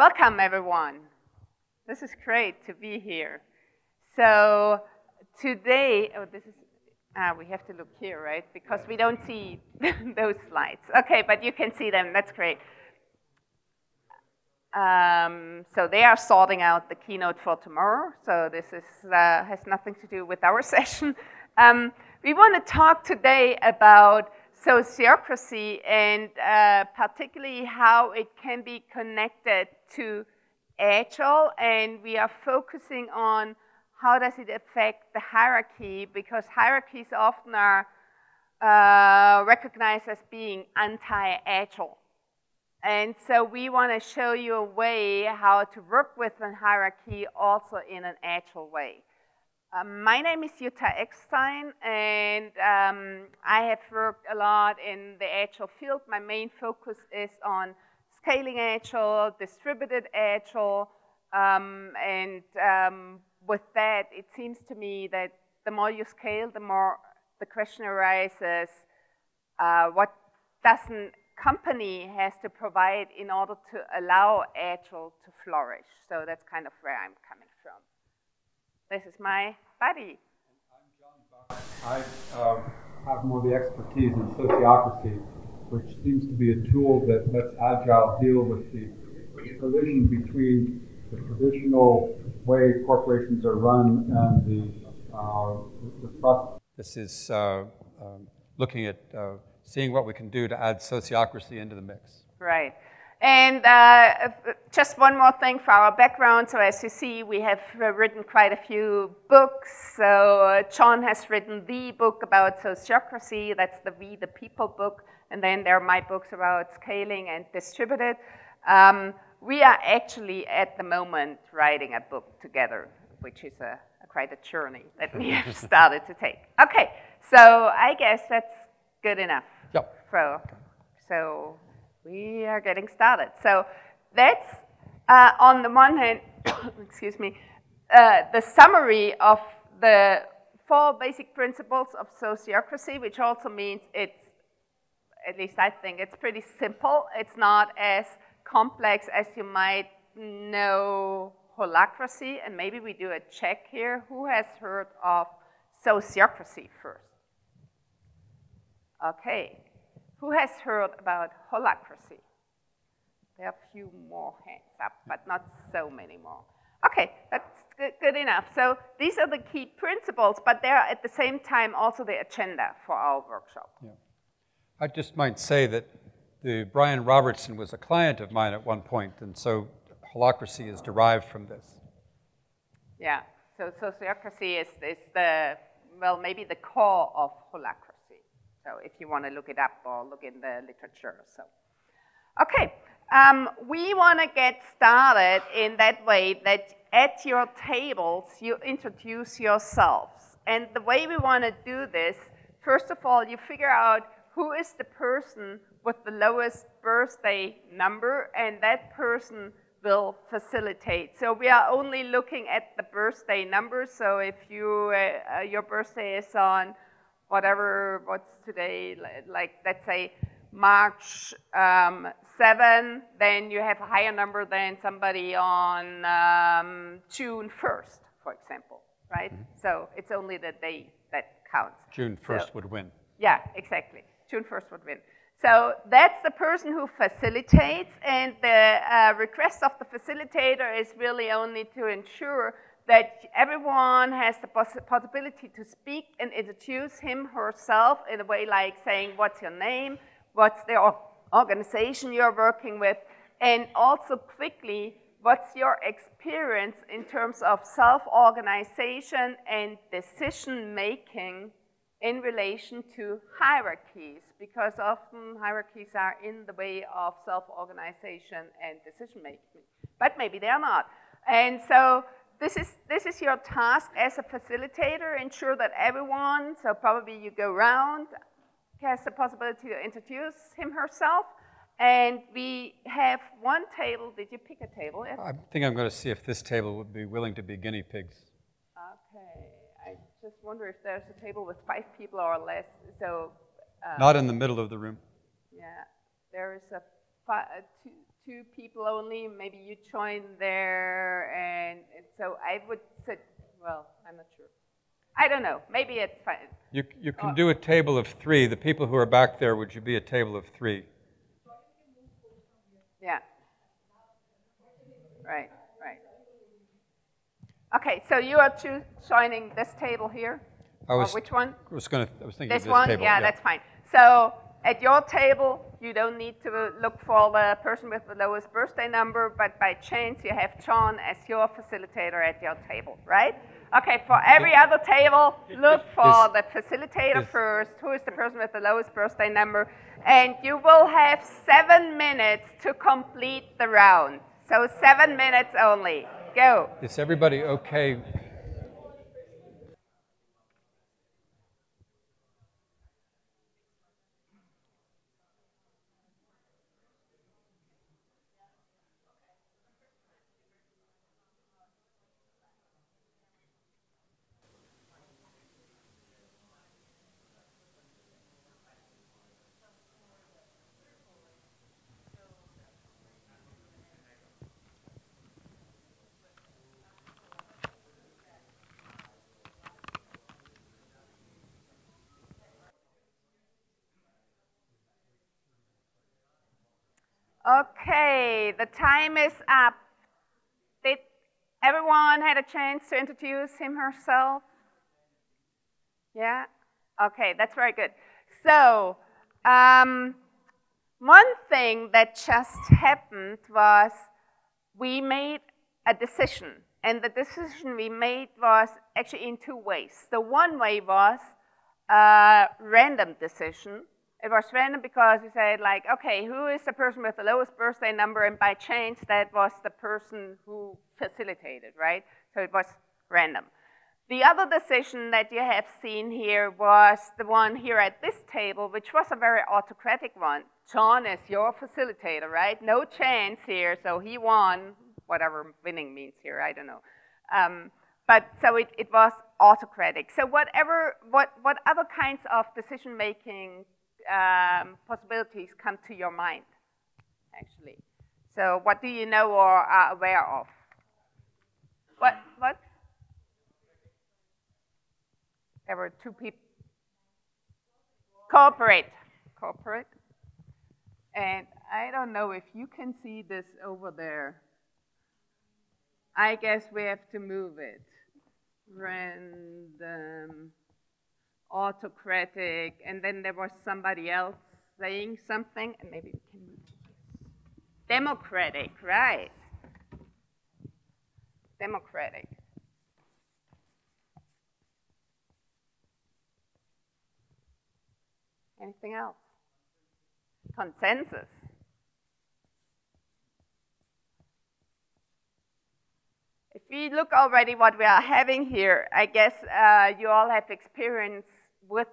Welcome, everyone. This is great to be here. So today, we have to look here, right? Because we don't see those slides. Okay, but you can see them. That's great. So they are sorting out the keynote for tomorrow. So this is, has nothing to do with our session. We want to talk today about sociocracy and particularly how it can be connected to agile, and we are focusing on how does it affect the hierarchy, because hierarchies often are recognized as being anti-agile. And so we want to show you a way how to work with a hierarchy also in an agile way. My name is Jutta Eckstein, and I have worked a lot in the agile field. My main focus is on scaling agile, distributed agile, and with that, it seems to me that the more you scale, the more the question arises, what doesn't company has to provide in order to allow agile to flourish. So that's kind of where I'm coming from. This is my buddy. I'm John Buck. I have more of the expertise in sociocracy, which seems to be a tool that lets Agile deal with the collision between the traditional way corporations are run and the process. This is looking at seeing what we can do to add sociocracy into the mix. Right. And just one more thing for our background. So as you see, we have written quite a few books. So John has written the book about sociocracy. That's the We the People book. And then there are my books about scaling and distributed. We are actually at the moment writing a book together, which is quite a journey that we have started to take. Okay, so I guess that's good enough. Yep. So we are getting started. So that's, on the one hand, excuse me, the summary of the 4 basic principles of sociocracy, which also means it's, at least I think, it's pretty simple. It's not as complex as you might know holacracy. And maybe we do a check here. Who has heard of sociocracy first? Okay. Who has heard about holacracy? There are a few more hands up, but not so many more. Okay, that's good enough. So these are the key principles, but they are at the same time also the agenda for our workshop. Yeah. I just might say that Brian Robertson was a client of mine at one point, and so holacracy is derived from this. Yeah, so sociocracy is the, well, maybe the core of holacracy. So if you want to look it up or look in the literature. So, okay, we want to get started in that way that at your tables you introduce yourselves. And the way we want to do this, first of all, you figure out who is the person with the lowest birthday number, and that person will facilitate. So we are only looking at the birthday number. So if you your birthday is on whatever, what's today, like let's say March 7, then you have a higher number than somebody on June 1st, for example, right? Mm-hmm. So it's only the day that counts. June 1st would win. Yeah, exactly. June 1st would win. So that's the person who facilitates, and the request of the facilitator is really only to ensure that everyone has the possibility to speak and introduce him, herself in a way like saying, what's your name, what's the organization you're working with, and also quickly, what's your experience in terms of self-organization and decision-making in relation to hierarchies, because often hierarchies are in the way of self-organization and decision-making, but maybe they're not. And so this is your task as a facilitator, ensure that everyone, so probably you go around, has the possibility to introduce him, herself, and we have one table. Did you pick a table? I think I'm going to see if this table would be willing to be guinea pigs. Okay, I just wonder if there's a table with 5 people or less, so. Not in the middle of the room. Yeah, there is 2 people only, maybe you join there, and so I would sit, well, I'm not sure. I don't know, maybe it's fine. You can do a table of 3. The people who are back there, would you be a table of 3? Yeah. Right, right. Okay, so you are joining this table here? Or which one? I was thinking this of this one? table. Yeah, that's fine. So at your table, you don't need to look for the person with the lowest birthday number, but by chance you have John as your facilitator at your table, right? Okay, for every other table, look for the facilitator first, who is the person with the lowest birthday number, and you will have 7 minutes to complete the round. So 7 minutes only. Go. Is everybody okay? Okay, the time is up. Did everyone had a chance to introduce him herself? Yeah? Okay, that's very good. So, one thing that just happened was we made a decision. And the decision we made was actually in 2 ways. The one way was a random decision. It was random because we said, like, okay, who is the person with the lowest birthday number? And by chance, that was the person who facilitated, right? So it was random. The other decision that you have seen here was the one here at this table, which was a very autocratic one. John is your facilitator, right? No chance here, so he won, whatever winning means here, I don't know. But so it was autocratic. So what other kinds of decision-making possibilities come to your mind, actually? So what do you know or are aware of? What? There were 2 people. Cooperate. And I don't know if you can see this over there. I guess we have to move it. Random, autocratic, and then there was somebody else saying something, and maybe we can move it. Democratic, right. Democratic. Anything else? Consensus. If we look already what we are having here, I guess you all have experience with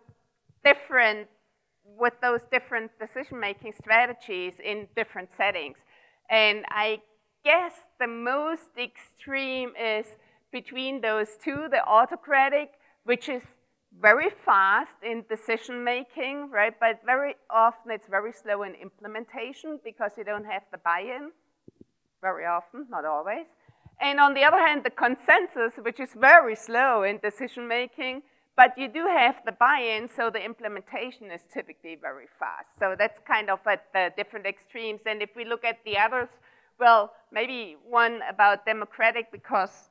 those different decision-making strategies in different settings. And I guess the most extreme is between those 2, the autocratic, which is very fast in decision-making, right? But very often it's very slow in implementation because you don't have the buy-in, very often, not always. And on the other hand, the consensus, which is very slow in decision-making, but you do have the buy-in, so the implementation is typically very fast. So that's kind of at the different extremes. And if we look at the others, well, maybe one about democratic, because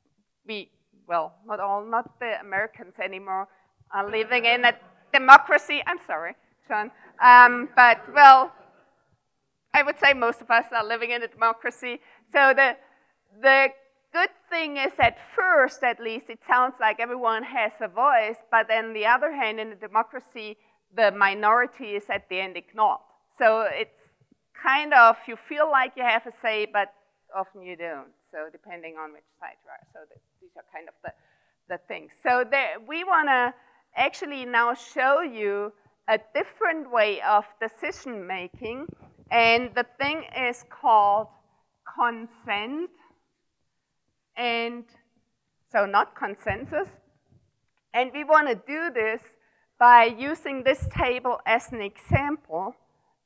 not the Americans anymore are living in a democracy. I'm sorry, John. But, well, I would say most of us are living in a democracy. So the good thing is, at first, at least, it sounds like everyone has a voice, but on the other hand, in a democracy, the minority is at the end ignored. So it's kind of, you feel like you have a say, but often you don't. So depending on which side you are. So these are kind of the things. So we want to actually now show you a different way of decision making. And the thing is called consent. And so not consensus. And we want to do this by using this table as an example.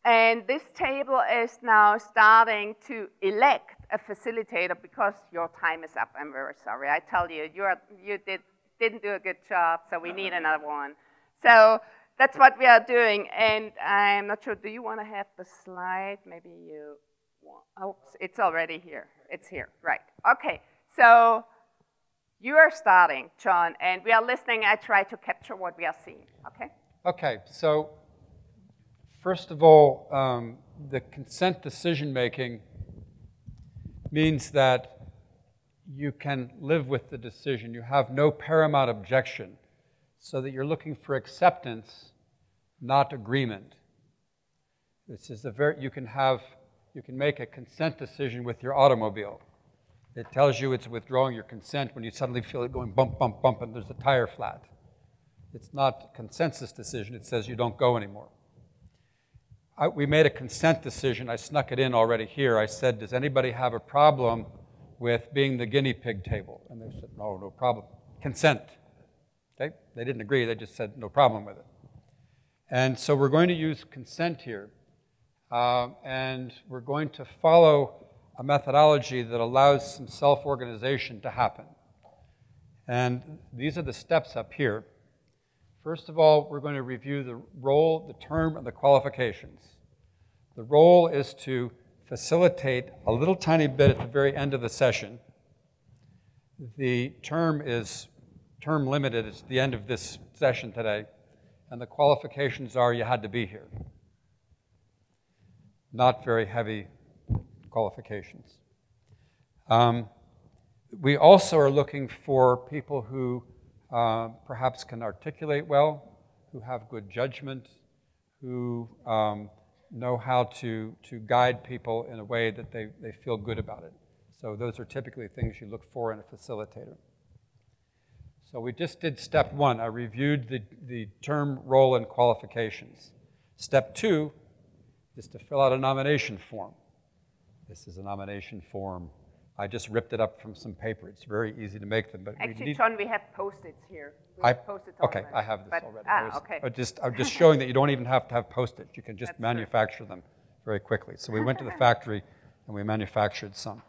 And this table is now starting to elect a facilitator because your time is up. I'm very sorry. I tell you, didn't do a good job, so we need another one. So that's what we are doing. And I'm not sure, do you want to have the slide? Maybe you want, oh, it's already here. It's here, right. Okay, so you are starting, John, and we are listening. I try to capture what we are seeing, okay? Okay, so first of all, the consent decision-making means that you can live with the decision. You have no paramount objection, so that you're looking for acceptance, not agreement. This is you can make a consent decision with your automobile. It tells you it's withdrawing your consent when you suddenly feel it going bump, bump, bump, and there's a tire flat. It's not a consensus decision. It says you don't go anymore. We made a consent decision. I snuck it in already here. I said, does anybody have a problem with being the guinea pig table? And they said, no, no problem. Consent. Okay? They didn't agree. They just said no problem with it. And so we're going to use consent here. And we're going to follow a methodology that allows some self-organization to happen. And these are the steps up here. First of all, we're going to review the role, the term, and the qualifications. The role is to facilitate a little tiny bit at the very end of the session. The term is term limited. It's the end of this session today. And the qualifications are you had to be here. Not very heavy qualifications. We also are looking for people who perhaps can articulate well, who have good judgment, who know how to guide people in a way that they feel good about it. So those are typically things you look for in a facilitator. So we just did step one. I reviewed the term, role, and qualifications. Step two is to fill out a nomination form. This is a nomination form. I just ripped it up from some paper. It's very easy to make them, but actually, John, we have Post-its here. Okay, I have this already. Okay. I'm just showing that you don't even have to have Post-its. You can just manufacture them very quickly. So we went to the factory and we manufactured some.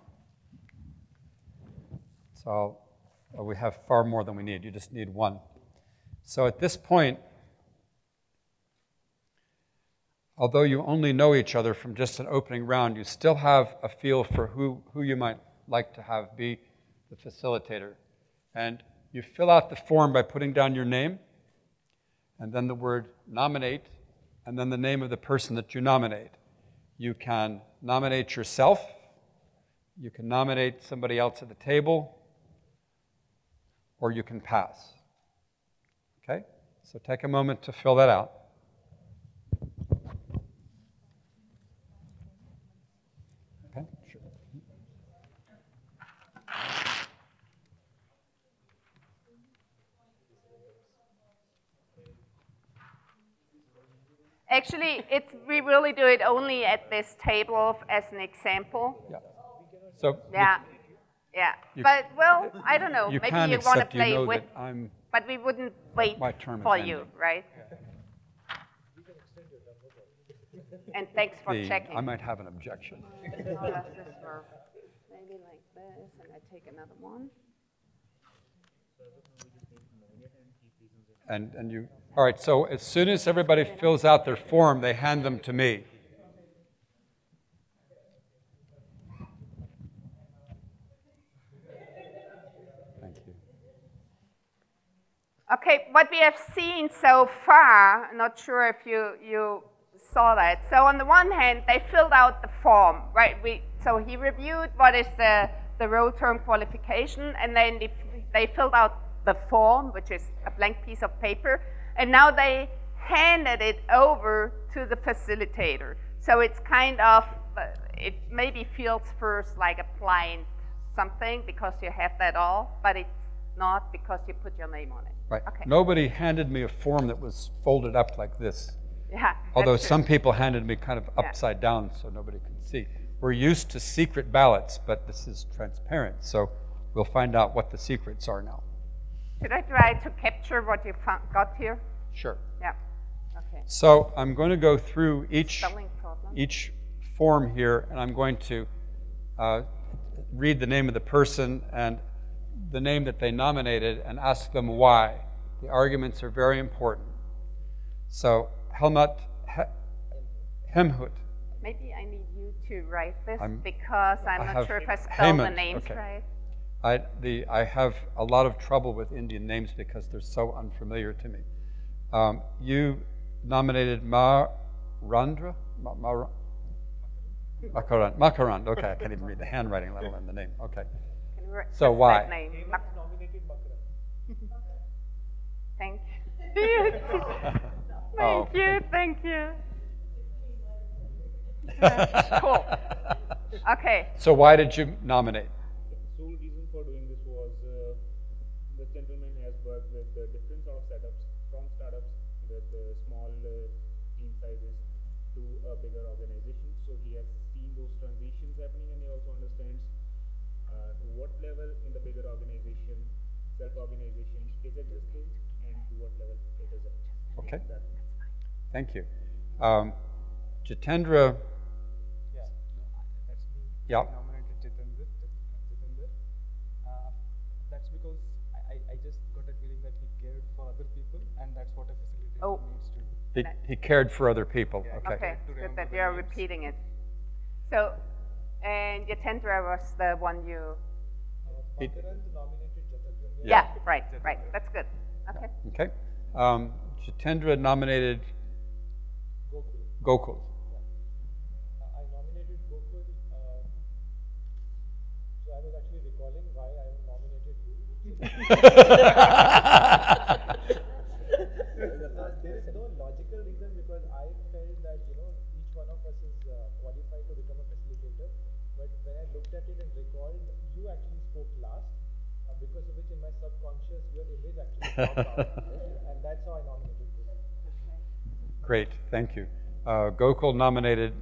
So we have far more than we need. You just need one. So at this point, although you only know each other from just an opening round, you still have a feel for who you might like to have be the facilitator. And you fill out the form by putting down your name, and then the word nominate, and then the name of the person that you nominate. You can nominate yourself. You can nominate somebody else at the table, or you can pass. Okay? So take a moment to fill that out. Okay, sure. Actually, we really do it only at this table as an example. Yeah. So yeah. But, well, I don't know. Maybe you want to play with, but we wouldn't wait for you, right? And thanks for checking. I might have an objection. Maybe like this, and I take another one. And you, all right, so as soon as everybody fills out their form, they hand them to me. Thank you. Okay, what we have seen so far, I'm not sure if you saw that. So on the one hand, they filled out the form, right? So he reviewed what is the role term qualification, and then they filled out the form, which is a blank piece of paper, and now they handed it over to the facilitator. So it's kind of, it maybe feels first like a blind something because you have that all, but it's not because you put your name on it. Right. Okay. Nobody handed me a form that was folded up like this. Yeah. Although some people handed me kind of upside down so nobody could see. We're used to secret ballots, but this is transparent, so we'll find out what the secrets are now. Should I try to capture what you got here? Sure. Yeah. Okay. So I'm going to go through each. Spelling problem. each form here, and I'm going to read the name of the person and the name that they nominated and ask them why. The arguments are very important. So, Helmut Hemhut. Maybe I need you to write this because I'm not sure if I spelled Hemant. the names Okay. right. I have a lot of trouble with Indian names because they're so unfamiliar to me. You nominated Marandra? Makarand. Okay, I can't even read the handwriting, let alone the name. Okay. So why? Name? Nominated Thank you. Thank you. Cool. Okay. So why did you nominate? The sole reason for doing this was the gentleman has worked with the different sort of setups, from startups with small team sizes to a bigger organization. So he has seen those transitions happening, and he also understands what level in the bigger organization, self-organization is existing, and to what level it isn't. Okay. Thank you. Jitendra. Yeah, that's me. Yeah. I nominated Jitendra. That's because I just got a feeling that he cared for other people, and that's what a facilitator needs to do. He cared for other people. Yeah, Okay. Okay, good that you're repeating it. So, and Jitendra was the one you... Pakarand nominated Jitendra. Yeah, right. That's good. Okay. Okay. Jitendra nominated Gokul. I nominated Gokul, so I was actually recalling why I nominated you. There is no logical reason, because I felt that each one of us is qualified to become a facilitator. But when I looked at it and recalled, you actually spoke last, because of which in my subconscious your image actually popped out, and that's how I nominated you. Great. Thank you. Gokul nominated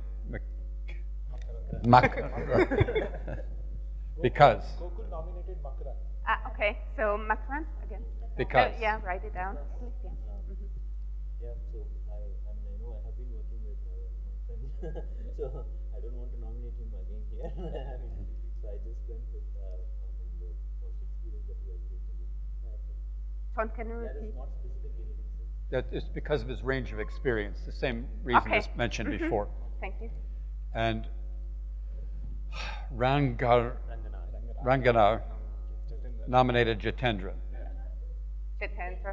because. Gokul nominated Makaran. Okay, so Makran again. Because. Yeah, write it down. Please, yeah. Yeah, so I know I have been working with my friend, so I don't want to nominate him again here. So I just went with the first experience that he has been to me. John, can you That repeat? is not specific anything. That is because of his range of experience, the same reason as mentioned before. Thank you. And Ranganar nominated Jitendra. Jitendra.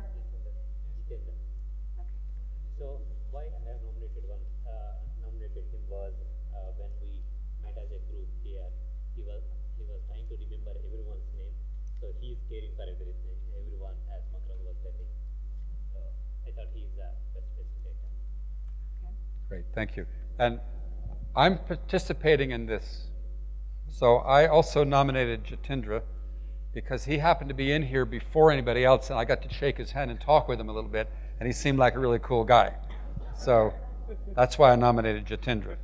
So why I have nominated him was when we met as a group here, he was trying to remember everyone's name. So he is caring for everyone, as Makran was telling. I thought he is the best facilitator. Great, thank you. And I'm participating in this. So I also nominated Jitendra because he happened to be in here before anybody else, and I got to shake his hand and talk with him a little bit, and he seemed like a really cool guy. So that's why I nominated Jitendra.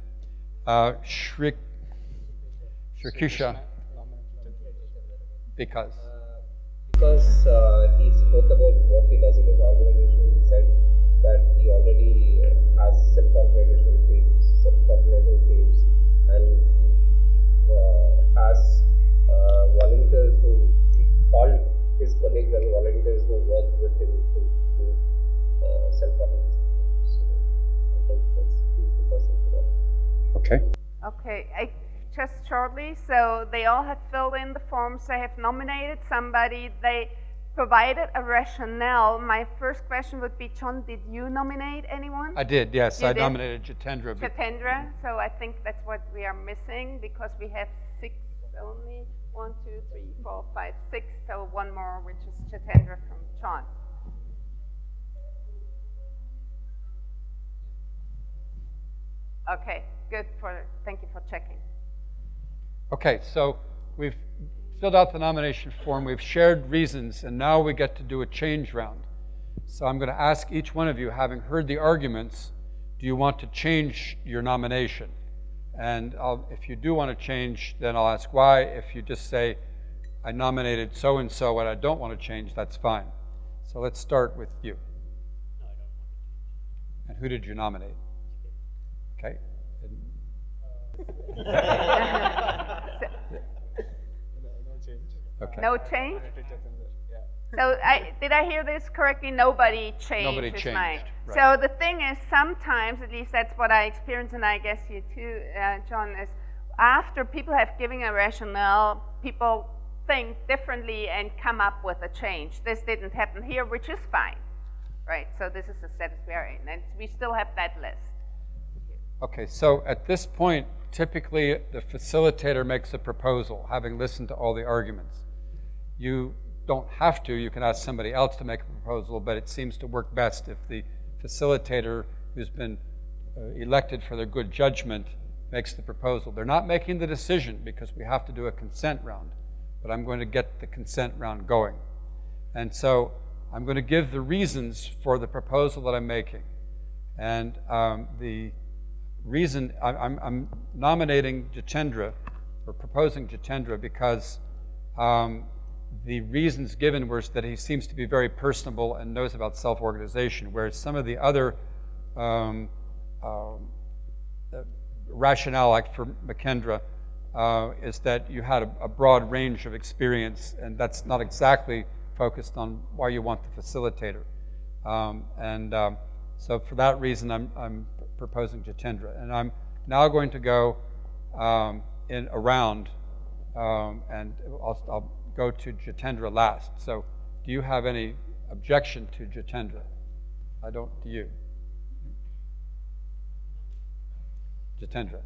Shrikisha, because? Because he spoke about what he does in his organization. He said that he already has self-organizing teams, and he has volunteers who called his colleagues and volunteers who work with him to do self-organizing. So I think he's the person to work. Okay. Okay, just shortly, so they all have filled in the forms. They have nominated somebody. They provided a rationale. My first question would be, John, did you nominate anyone? I did, yes. You I did? nominated Jitendra. Jitendra. So I think that's what we are missing because we have 6 only. 1, 2, 3, 4, 5, 6. So one more, which is Jitendra from John. Okay, good. Thank you for checking. Okay, so we've filled out the nomination form, we've shared reasons, and now we get to do a change round. So I'm going to ask each one of you, having heard the arguments, do you want to change your nomination? And if you do want to change, then I'll ask why. If you just say, I nominated so-and-so and I don't want to change, that's fine. So let's start with you. No, I don't want to change. And who did you nominate? Okay. And No change. Okay. No change? Yeah. So did I hear this correctly? Nobody changed Nobody his changed, mind. right. So the thing is, sometimes, at least that's what I experience, and I guess you too, John, is after people have given a rationale, people think differently and come up with a change. This didn't happen here, which is fine, right? So this is the status we are in, and we still have that list. Okay, so at this point, typically the facilitator makes a proposal, having listened to all the arguments. You don't have to, you can ask somebody else to make a proposal, but it seems to work best if the facilitator who's been elected for their good judgment makes the proposal. They're not making the decision because we have to do a consent round, but I'm going to get the consent round going. And so I'm going to give the reasons for the proposal that I'm making. And the reason I'm nominating Jitendra, or proposing Jitendra, because the reasons given were that he seems to be very personable and knows about self-organization, whereas some of the other rationale, like for Makendra, is that you had a broad range of experience, and that's not exactly focused on why you want the facilitator. So for that reason, I'm proposing Jitendra. And I'm now going to go in a round, and I'll go to Jitendra last. So do you have any objection to Jitendra? I don't, do you? Jitendra.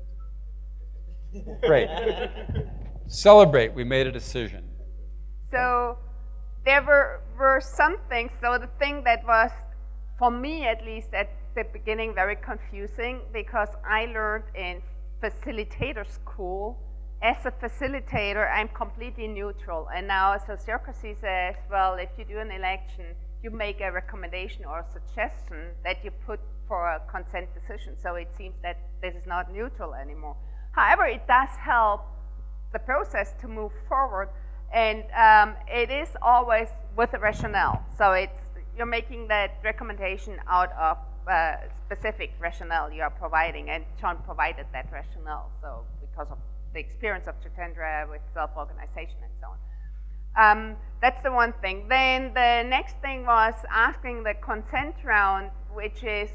Great. Celebrate, we made a decision. So there were some things, so the thing that was, for me at least at the beginning, very confusing, because I learned in facilitator school, as a facilitator, I'm completely neutral. And now Sociocracy says, well, if you do an election, you make a recommendation or a suggestion that you put for a consent decision. So it seems that this is not neutral anymore. However, it does help the process to move forward, and it is always with a rationale. So you're making that recommendation out of specific rationale you are providing, and John provided that rationale. So because of the experience of Jitendra with self-organization and so on. That's the one thing. Then the next thing was asking the consent round, which is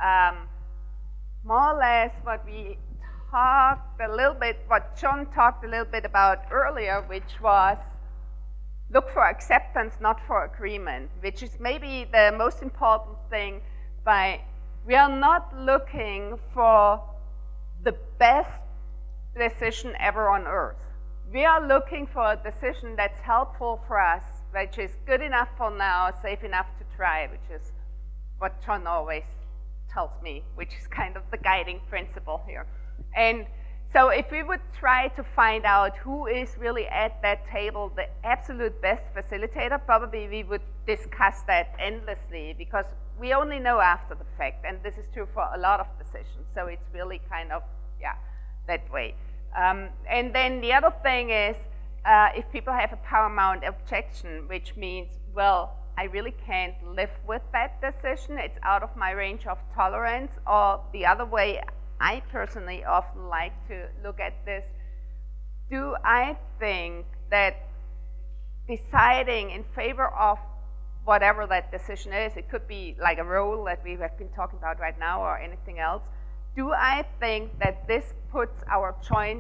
more or less what we talked a little bit, what John talked a little bit about earlier, which was look for acceptance, not for agreement, which is maybe the most important thing. We are not looking for the best decision ever on earth. We are looking for a decision that's helpful for us, which is good enough for now, safe enough to try, which is what John always tells me, which is kind of the guiding principle here. And so if we would try to find out who is really at that table, the absolute best facilitator, probably we would discuss that endlessly, because we only know after the fact, and this is true for a lot of decisions. So it's really kind of, yeah, that way. And then the other thing is, if people have a paramount objection, which means, well, I really can't live with that decision, it's out of my range of tolerance, or the other way, I personally often like to look at this, do I think that deciding in favor of whatever that decision is, it could be like a role that we have been talking about right now or anything else, do I think that this puts our joint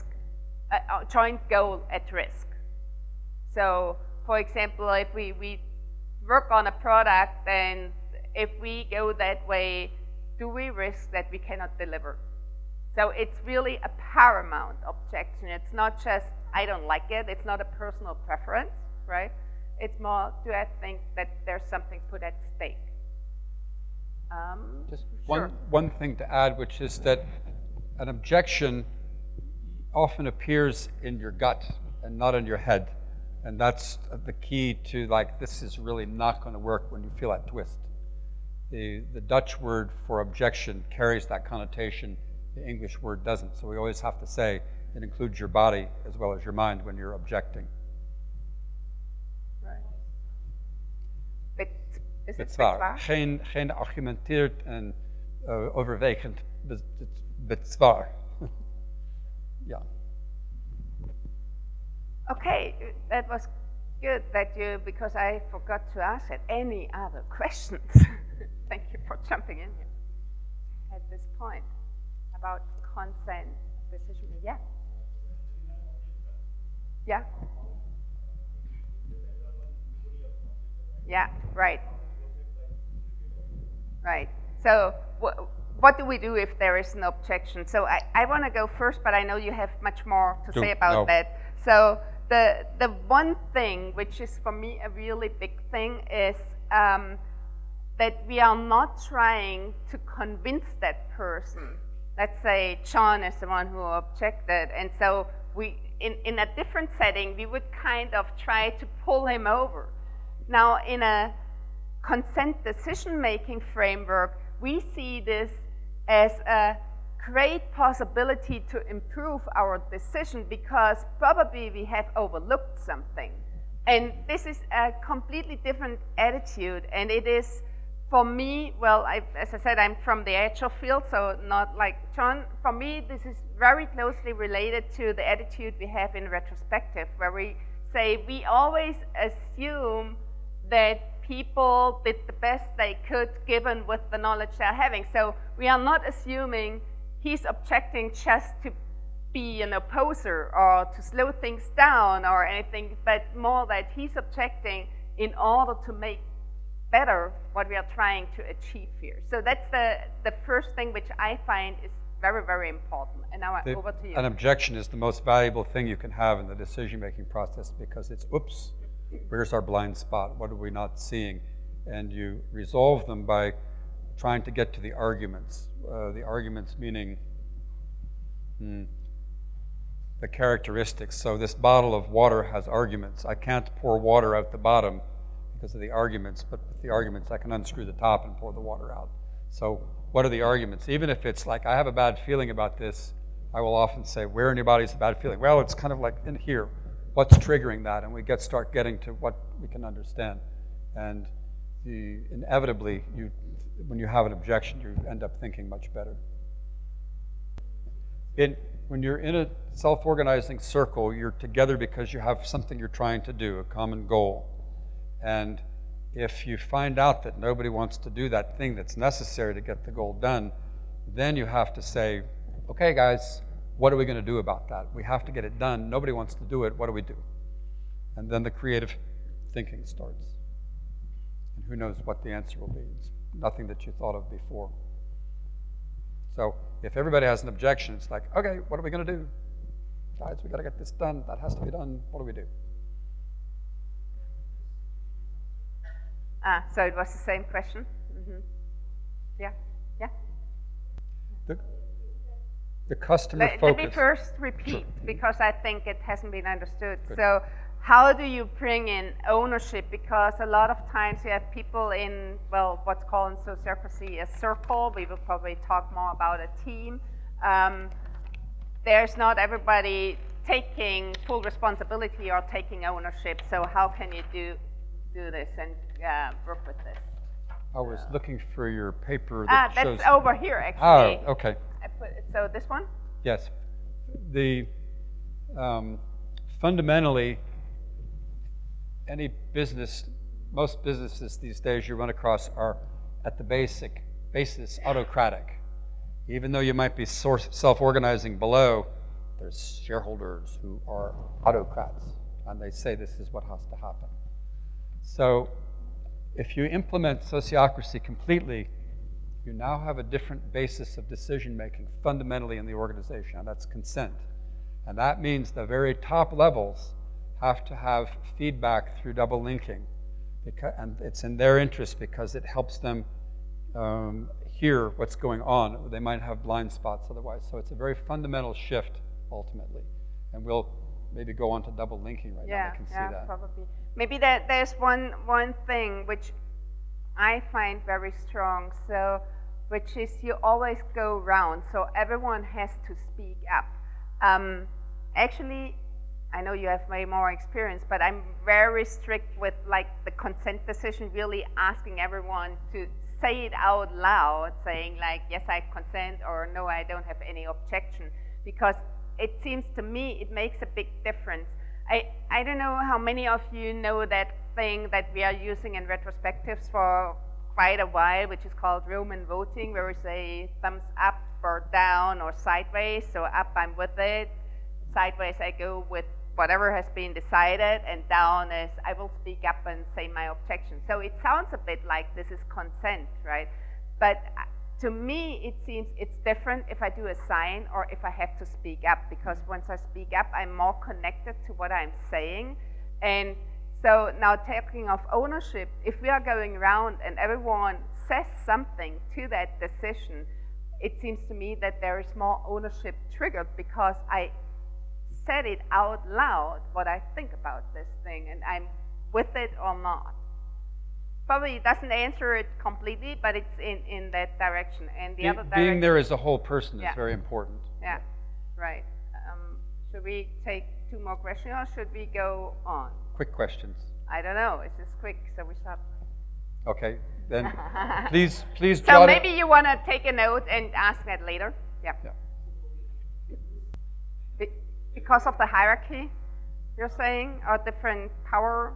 goal at risk? So, for example, if we work on a product, and if we go that way, do we risk that we cannot deliver? So it's really a paramount objection. It's not just, I don't like it. It's not a personal preference, right? It's more, do I think that there's something put at stake? Just sure. one thing to add, which is that an objection often appears in your gut and not in your head. And that's the key to, like, this is really not going to work when you feel that twist. The Dutch word for objection carries that connotation. The English word doesn't. So we always have to say it includes your body as well as your mind when you're objecting. Right. Is it Bezwaar. Geen geargumenteerd en overwegend bezwaar. Yeah. Okay, that was good that you, because I forgot to ask it. Any other questions? Thank you for jumping in here at this point about consent decision. Yeah. Yeah. Yeah, right. Right. So what do we do if there is an objection? So I want to go first, but I know you have much more to say about that. So the one thing, which is for me a really big thing, is that we are not trying to convince that person. Let's say John is the one who objected, and so we, in a different setting, we would kind of try to pull him over. Now, in a consent decision-making framework, we see this as a great possibility to improve our decision because probably we have overlooked something. And this is a completely different attitude, and it is, for me, well, as I said, I'm from the agile field, so not like John. For me, this is very closely related to the attitude we have in retrospective, where we say we always assume that people did the best they could given with the knowledge they're having. So we are not assuming he's objecting just to be an opposer or to slow things down or anything, but more that he's objecting in order to make better what we are trying to achieve here. So that's the first thing which I find is very, very important. And now over to you. An objection is the most valuable thing you can have in the decision-making process because it's, oops, where's our blind spot? What are we not seeing? And you resolve them by trying to get to the arguments. The arguments meaning the characteristics. So this bottle of water has arguments. I can't pour water out the bottom because of the arguments, but with the arguments I can unscrew the top and pour the water out. So what are the arguments? Even if it's like I have a bad feeling about this, I will often say, where in your body is the bad feeling? Well, it's kind of like in here. What's triggering that? And we start getting to what we can understand. And inevitably, when you have an objection, you end up thinking much better. When you're in a self-organizing circle, you're together because you have something you're trying to do, a common goal. And if you find out that nobody wants to do that thing that's necessary to get the goal done, then you have to say, okay, guys, what are we going to do about that? We have to get it done. Nobody wants to do it. What do we do? And then the creative thinking starts. And who knows what the answer will be. It's nothing that you thought of before. So if everybody has an objection, it's like, okay, what are we going to do? Guys, we got to get this done. That has to be done. What do we do? So it was the same question? Mm-hmm. Yeah, yeah. The customer focus. Let me first repeat, because I think it hasn't been understood. Good. So how do you bring in ownership? Because a lot of times you have people in, well, what's called in Sociocracy a circle. We will probably talk more about a team. There's not everybody taking full responsibility or taking ownership. So how can you do this and work with this? I was looking for your paper that shows... That's over here, actually. Oh, okay. I put it, so this one? Yes. Fundamentally, any business, most businesses these days you run across are at the basis autocratic. Even though you might be self-organizing below, there's shareholders who are autocrats, and they say this is what has to happen. So if you implement sociocracy completely, you now have a different basis of decision-making fundamentally in the organization, and that's consent. And that means the very top levels have to have feedback through double linking. And it's in their interest because it helps them hear what's going on. They might have blind spots otherwise. So it's a very fundamental shift, ultimately. And we'll maybe go on to double linking right now. I can see that. Probably. Maybe there's one thing which I find very strong, so which is you always go round, so everyone has to speak up. Actually, I know you have way more experience, but I'm very strict with like the consent decision, really asking everyone to say it out loud, saying like, yes, I consent, or no, I don't have any objection, because it seems to me it makes a big difference. I don't know how many of you know that thing that we are using in retrospectives for quite a while, which is called Roman voting, where we say thumbs up or down or sideways. So up, I'm with it. Sideways, I go with whatever has been decided, and down is I will speak up and say my objection. So it sounds a bit like this is consent, right? But to me, it seems it's different if I do a sign or if I have to speak up, because once I speak up, I'm more connected to what I'm saying. And so now talking of ownership, if we are going around and everyone says something to that decision, it seems to me that there is more ownership triggered because I said it out loud what I think about this thing, and I'm with it or not. Probably doesn't answer it completely, but it's in that direction. And the other direction, being there as a whole person is yeah, very important. Yeah, right. Should we take 2 more questions, or should we go on? Quick questions. I don't know. It's just quick, so we stop. Okay, then please So jot maybe you want to take a note and ask that later. Yeah. Because of the hierarchy, you're saying, or different power.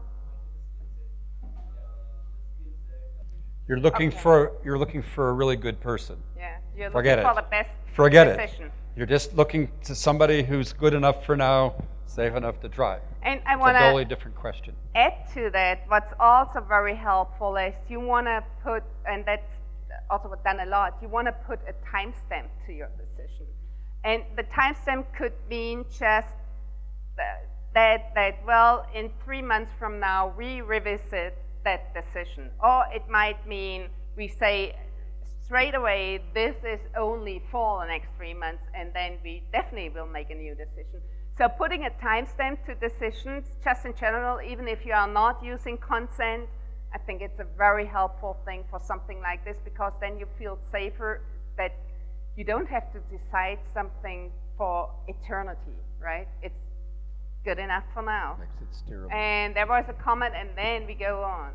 You're looking for a really good person. Yeah, you're Forget looking it. for the best Forget decision. it. You're just looking to somebody who's good enough for now, safe enough to try. And I It's want a to totally different question. add to that, what's also very helpful is you want to put, and that's also done a lot, you want to put a timestamp to your decision. And the timestamp could mean just that, well, in 3 months from now, we revisit that decision. Or it might mean we say straight away, this is only for the next 3 months, and then we definitely will make a new decision. So putting a timestamp to decisions, just in general, even if you are not using consent, I think it's a very helpful thing for something like this, because then you feel safer that you don't have to decide something for eternity, right? It's good enough for now. Makes it steerable. And there was a comment, and then we go on.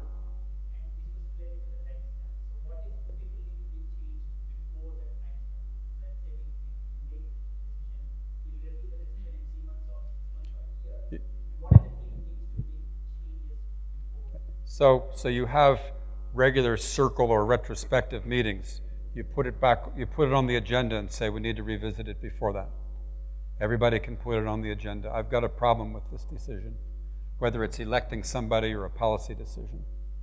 So you have regular circle or retrospective meetings. You put it back, you put it on the agenda and say we need to revisit it before that. Everybody can put it on the agenda. I've got a problem with this decision, whether it's electing somebody or a policy decision.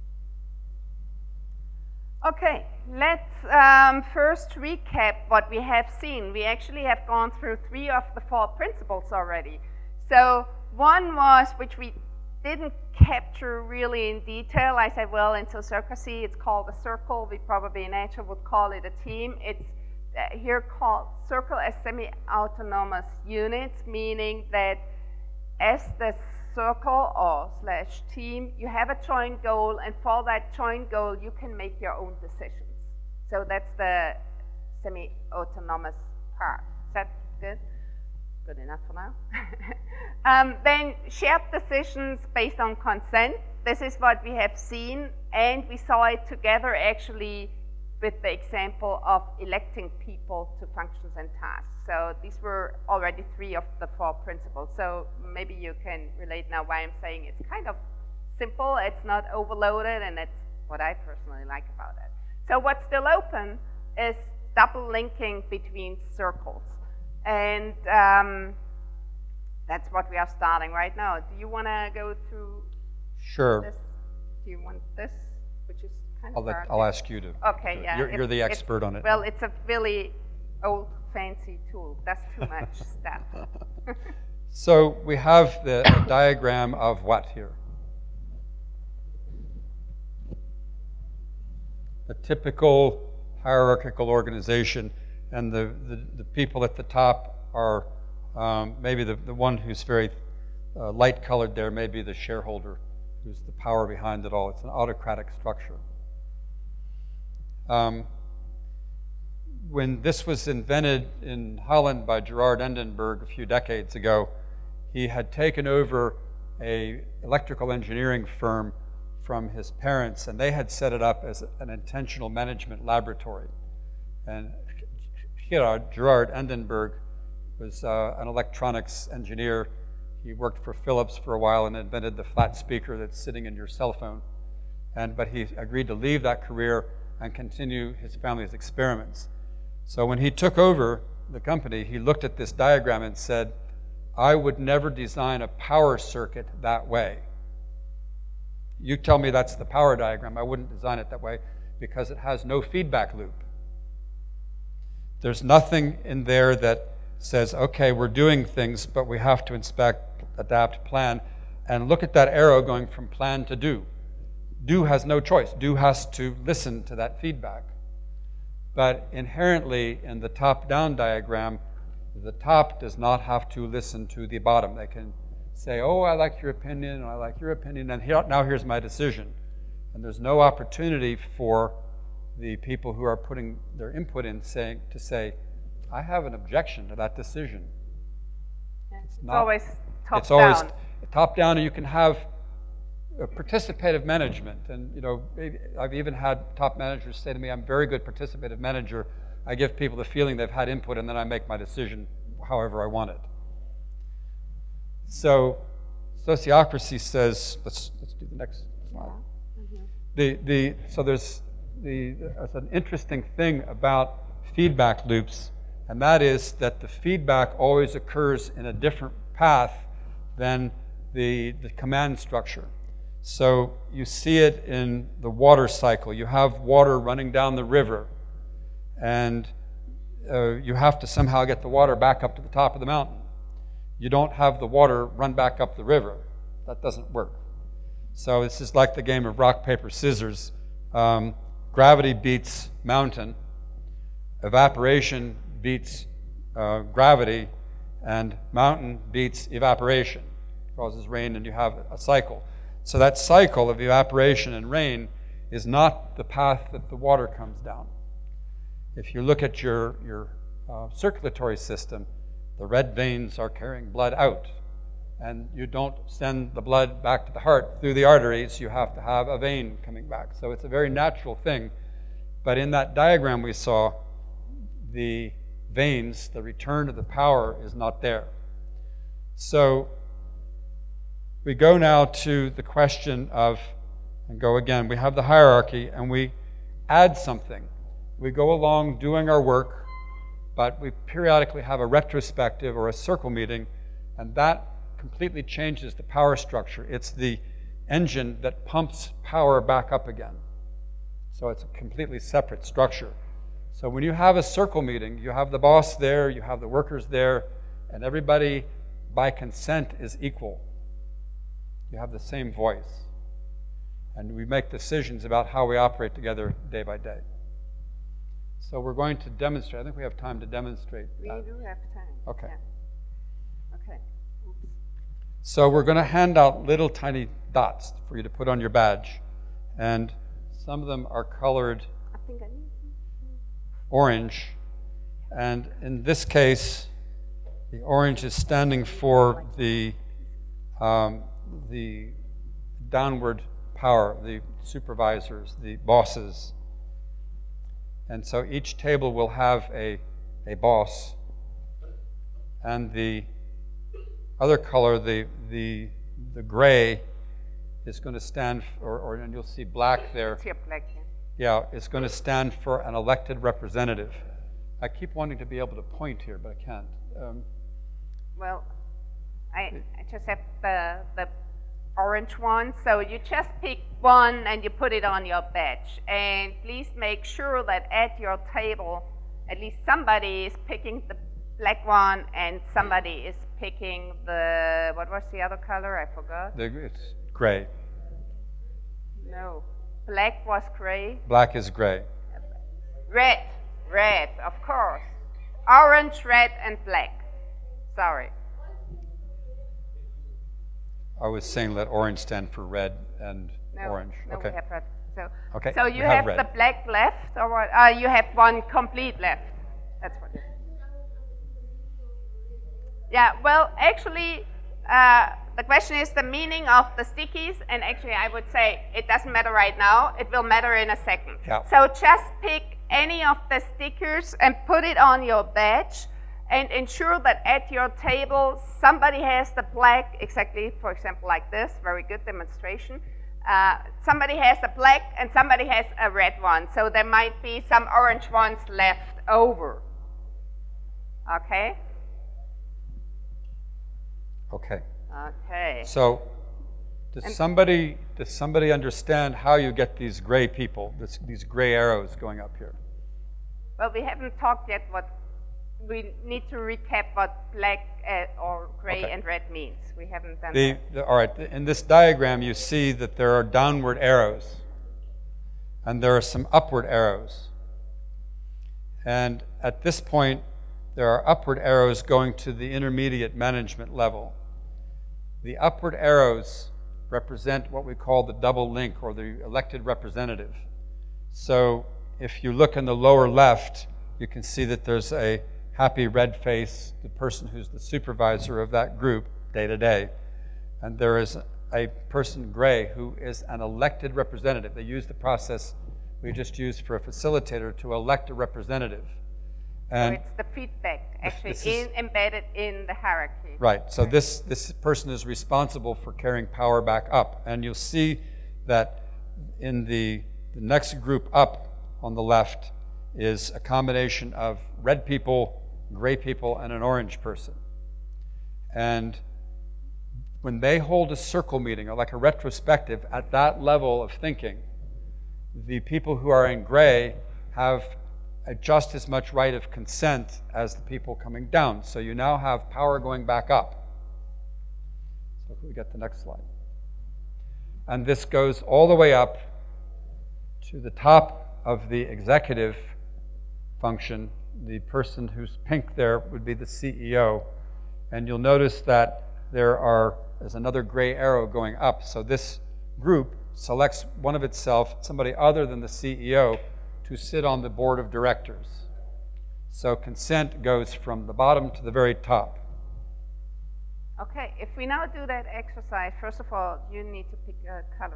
Okay, let's first recap what we have seen. We actually have gone through 3 of the 4 principles already. So one was, which we didn't capture really in detail. I said, well, in Sociocracy, it's called a circle. We probably in Agile would call it a team. It's here called circle as semi-autonomous units, meaning that as the circle or / team, you have a joint goal, and for that joint goal, you can make your own decisions. So that's the semi-autonomous part. Is that good? Good enough for now. Then shared decisions based on consent. This is what we have seen, and we saw it together actually with the example of electing people to functions and tasks. So these were already 3 of the 4 principles. So maybe you can relate now why I'm saying it's kind of simple, it's not overloaded, and that's what I personally like about it. So what's still open is double linking between circles. And that's what we are starting right now. Do you want to go through this? Do you want this, which is kind of hard? I'll ask you to. Okay, yeah. You're the expert on it. Well, it's a really old, fancy tool. That's too much stuff. So we have the diagram of what here? A typical hierarchical organization, and the people at the top are maybe the one who's very light-colored there may be the shareholder, who's the power behind it all. It's an autocratic structure. When this was invented in Holland by Gerard Endenburg a few decades ago, he had taken over an electrical engineering firm from his parents, and they had set it up as an intentional management laboratory. And Gerard Endenburg was an electronics engineer. He worked for Philips for a while and invented the flat speaker that's sitting in your cell phone. But he agreed to leave that career and continue his family's experiments. So when he took over the company, he looked at this diagram and said, I would never design a power circuit that way. You tell me that's the power diagram, I wouldn't design it that way because it has no feedback loop. There's nothing in there that says, okay, we're doing things, but we have to inspect, adapt, plan, and look at that arrow going from plan to do. Do has no choice. Do has to listen to that feedback. But inherently, in the top-down diagram, the top does not have to listen to the bottom. They can say, oh, I like your opinion, and I like your opinion, and now here's my decision. And there's no opportunity for the people who are putting their input in to say, I have an objection to that decision. It's always top-down. It's always top-down, and you can have participative management. And I've even had top managers say to me, I'm a very good participative manager. I give people the feeling they've had input, and then I make my decision however I want it. So Sociocracy says, let's do the next slide. So there's an interesting thing about feedback loops, and that is that the feedback always occurs in a different path than the command structure. So you see it in the water cycle. You have water running down the river, and you have to somehow get the water back up to the top of the mountain. You don't have the water run back up the river. That doesn't work. So this is like the game of rock, paper, scissors. Gravity beats mountain. Evaporation beats gravity. And mountain beats evaporation. Causes rain, and you have a cycle. So that cycle of evaporation and rain is not the path that the water comes down. If you look at your circulatory system, the red veins are carrying blood out. And you don't send the blood back to the heart through the arteries. You have to have a vein coming back. So it's a very natural thing. But in that diagram we saw, the veins, the return of the power is not there. So we go now to the question of, and go again, we have the hierarchy and we add something. We go along doing our work, but we periodically have a retrospective or a circle meeting, and that completely changes the power structure. It's the engine that pumps power back up again. So it's a completely separate structure. So when you have a circle meeting, you have the boss there, you have the workers there, and everybody by consent is equal. You have the same voice. And we make decisions about how we operate together day by day. So we're going to demonstrate. I think we have time to demonstrate that. We do have time. Okay. Yeah. Okay. Oops. So we're going to hand out little tiny dots for you to put on your badge. And some of them are colored I think I need orange. And in this case, the orange is standing for the downward power, the supervisors, the bosses. And so each table will have a boss. And the other color, the gray, is going to stand for, and you'll see black there. it's here, black here. Yeah, it's going to stand for an elected representative. I keep wanting to be able to point here, but I can't. Well, I just have the orange one. So you just pick one and you put it on your badge. And please make sure that at your table, at least somebody is picking the black one and somebody is picking the, what was the other color? I forgot. It's gray. No. Black was gray. Black is gray. Red, of course. Orange, red, and black. Sorry. I was saying let orange stand for red and No, orange. no, Okay. we have red. So, Okay, so we you have have red. the black left, or what? You have one complete left. That's what it is. Yeah, well, actually, the question is the meaning of the stickies, and actually I would say it doesn't matter right now, it will matter in a second. Yeah. So just pick any of the stickers and put it on your badge. and ensure that at your table somebody has the black, exactly, for example, like this, very good demonstration. Somebody has a black and somebody has a red one, so there might be some orange ones left over. Okay? Okay. Okay. So, does somebody understand how you get these gray people, these gray arrows going up here? Well, we haven't talked yet what we need to recap what black or gray and red means. We haven't done that. All right. In this diagram, you see that there are downward arrows, and there are some upward arrows. And at this point, there are upward arrows going to the intermediate management level. The upward arrows represent what we call the double link, or the elected representative. So if you look in the lower left, you can see that there's a happy red face, the person who's the supervisor of that group day to day. And there is a person gray who is an elected representative. They use the process we just used for a facilitator to elect a representative. And so it's the feedback, actually, embedded in the hierarchy. Right. So this person is responsible for carrying power back up. And you'll see that in the next group up on the left is a combination of red people, gray people, and an orange person. And when they hold a circle meeting, or like a retrospective, at that level of thinking, the people who are in gray have just as much right of consent as the people coming down. So you now have power going back up. So can we get the next slide? And this goes all the way up to the top of the executive function. The person who's pink there would be the CEO. And you'll notice that there's another gray arrow going up. So this group selects one of itself, somebody other than the CEO, to sit on the board of directors. So consent goes from the bottom to the very top. Okay, if we now do that exercise, first of all, you need to pick a color.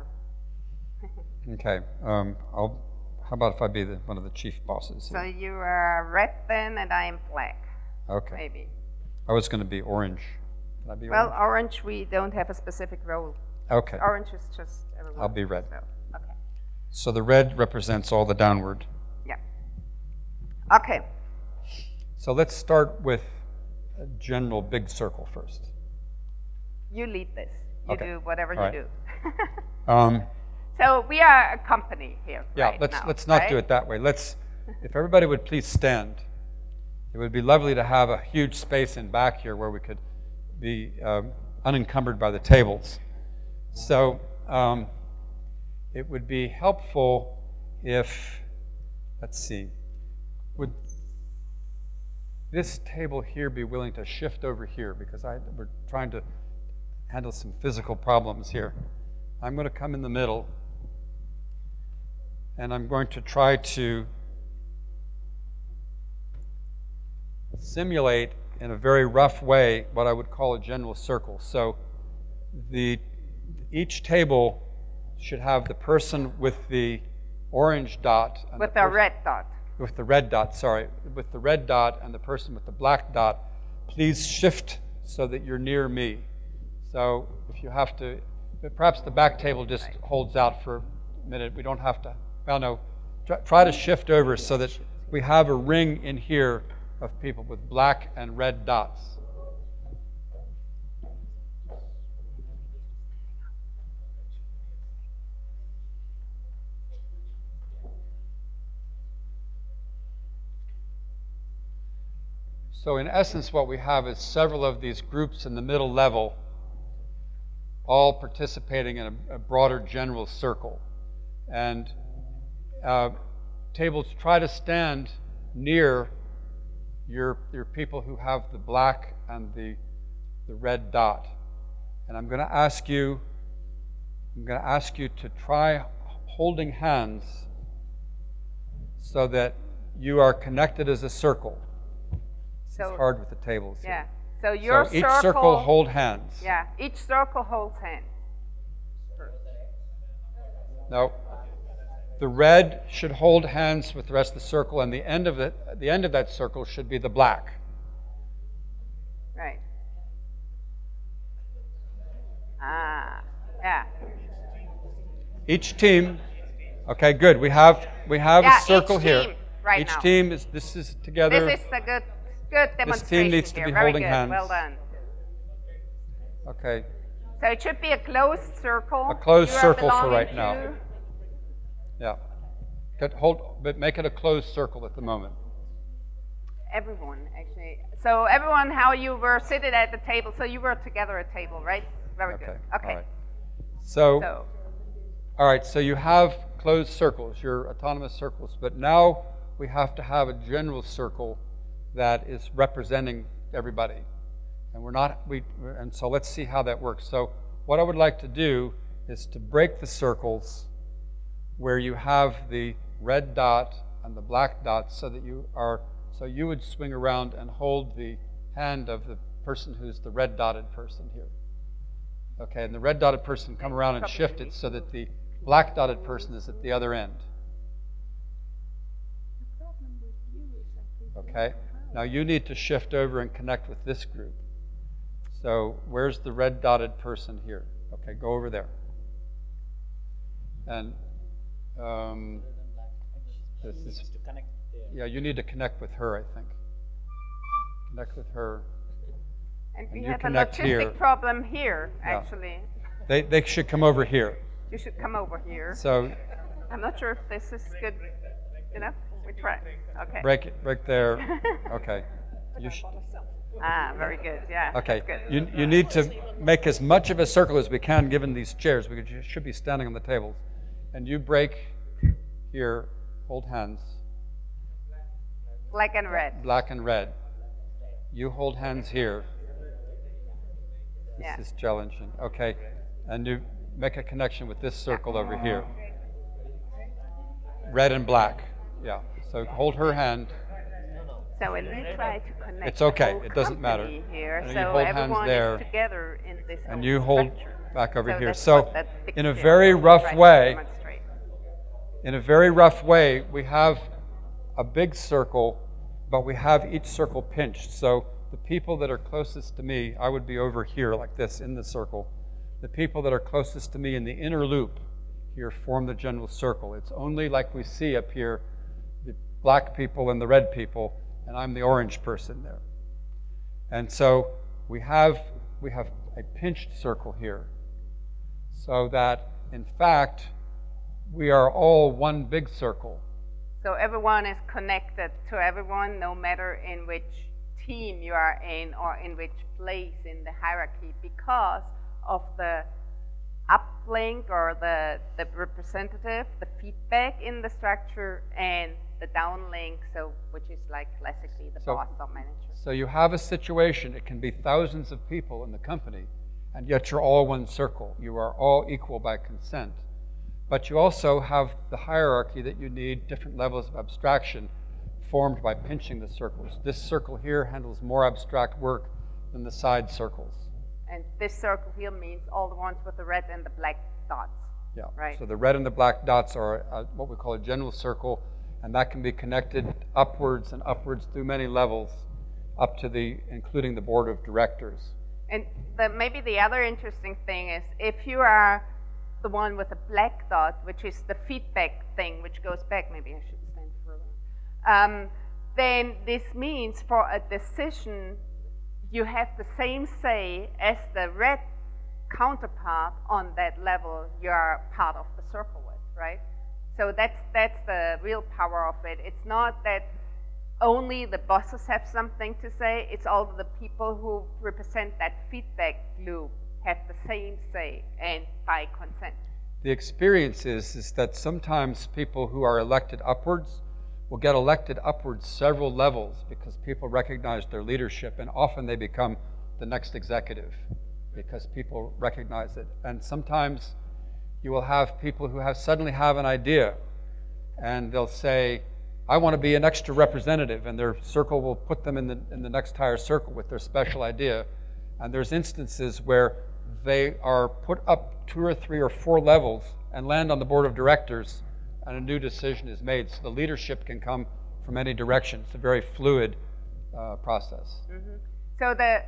Okay, how about if I be one of the chief bosses here? So you are red then, and I am black. Okay. Maybe. I was going to be orange. Can I be well, orange? Orange, we don't have a specific role. Okay. Orange is just everyone. I'll be red. So, okay. So the red represents all the downward. Yeah. Okay. So let's start with a general big circle first. You lead this. You Okay. do whatever All you right. do. So we are a company here. Yeah, right let's now, not right? do it that way. If everybody would please stand. It would be lovely to have a huge space in back here where we could be unencumbered by the tables. So it would be helpful if, let's see, would this table here be willing to shift over here, because we're trying to handle some physical problems here. I'm going to come in the middle, and I'm going to try to simulate in a very rough way what I would call a general circle. So each table should have the person with the orange dot. And with the red dot. With the red dot, sorry. With the red dot and the person with the black dot, please shift so that you're near me. So if you have to, perhaps the back table just holds out for a minute. We don't have to, well, no. Try to shift over so that we have a ring in here of people with black and red dots. So in essence, what we have is several of these groups in the middle level, all participating in a broader general circle. And tables try to stand near your people who have the black and the red dot. And I'm going to ask you to try holding hands so that you are connected as a circle. So, it's hard with the tables. Yeah. So your so each circle hold hands. Yeah. Each circle holds hands. No. The red should hold hands with the rest of the circle, and the end of that circle should be the black. Right. Ah, yeah. Each team, okay, good. We have Yeah, a circle each here. team right Each now. team is, this is together. This is a good demonstration. This team needs to here. be Very holding good. hands. Well done. Okay, So it should be a closed circle. a closed you are circle for belonging right to. now. Yeah. But make it a closed circle at the moment. Everyone, actually. So everyone, how you were seated at the table. So you were together at table, right? Very good. Okay. All right. So, all right, so you have closed circles, your autonomous circles, but now we have to have a general circle that is representing everybody. And and so let's see how that works. So what I would like to do is to break the circles where you have the red dot and the black dot so that you would swing around and hold the hand of the person who's the red dotted person here. Okay, and the red dotted person come around and shift it so that the black dotted person is at the other end. Okay, now you need to shift over and connect with this group. So where's the red dotted person here? Okay, go over there. And this is, yeah, you need to connect with her, I think. Connect with her. And we you have a connect logistic here. problem here, Yeah. actually. They should come over here. You should come over here. So I'm not sure if this is good enough. We try. Okay. break there. Okay. Very good. Yeah. Okay. That's good. You need to make as much of a circle as we can given these chairs. We should be standing on the tables. And you break here, hold hands. Black and red. Black and red. You hold hands here. This is challenging. Okay. And you make a connection with this circle over here. Red and black. Yeah. So hold her hand. So when we try to connect, It's okay. the whole It doesn't matter. company here, And so you hold hands everyone there, is together in this. and whole you hold structure. back over So here. that's So what that big in a circle very is rough trying to way, demonstrate. in a very rough way, we have a big circle, but we have each circle pinched. So the people that are closest to me, I would be over here like this in the circle. The people that are closest to me in the inner loop here form the general circle. It's only like we see up here, the black people and the red people, and I'm the orange person there. And so we have a pinched circle here, so that in fact we are all one big circle. So everyone is connected to everyone, no matter in which team you are in or in which place in the hierarchy, because of the uplink or the representative, the feedback in the structure, and the downlink, so which is like classically the boss or manager. So you have a situation, it can be thousands of people in the company, and yet you're all one circle. You are all equal by consent. But you also have the hierarchy that you need different levels of abstraction formed by pinching the circles. This circle here handles more abstract work than the side circles. And this circle here means all the ones with the red and the black dots. Yeah. Right. So the red and the black dots are what we call a general circle, and that can be connected upwards and upwards through many levels, up to including the board of directors. And maybe the other interesting thing is if you are the one with the black dot, which is the feedback thing, which goes back, maybe I should stand further, then this means for a decision, you have the same say as the red counterpart on that level you are part of the circle with, right? So that's the real power of it. It's not that only the bosses have something to say, it's all the people who represent that feedback loop have the same say, and by consent. The experience is that sometimes people who are elected upwards will get elected upwards several levels because people recognize their leadership, and often they become the next executive because people recognize it. And sometimes you will have people who suddenly have an idea, and they'll say, I want to be an extra representative, and their circle will put them in the next higher circle with their special idea. And there's instances where they are put up 2 or 3 or 4 levels and land on the board of directors, and a new decision is made. So the leadership can come from any direction. It's a very fluid process. Mm-hmm. So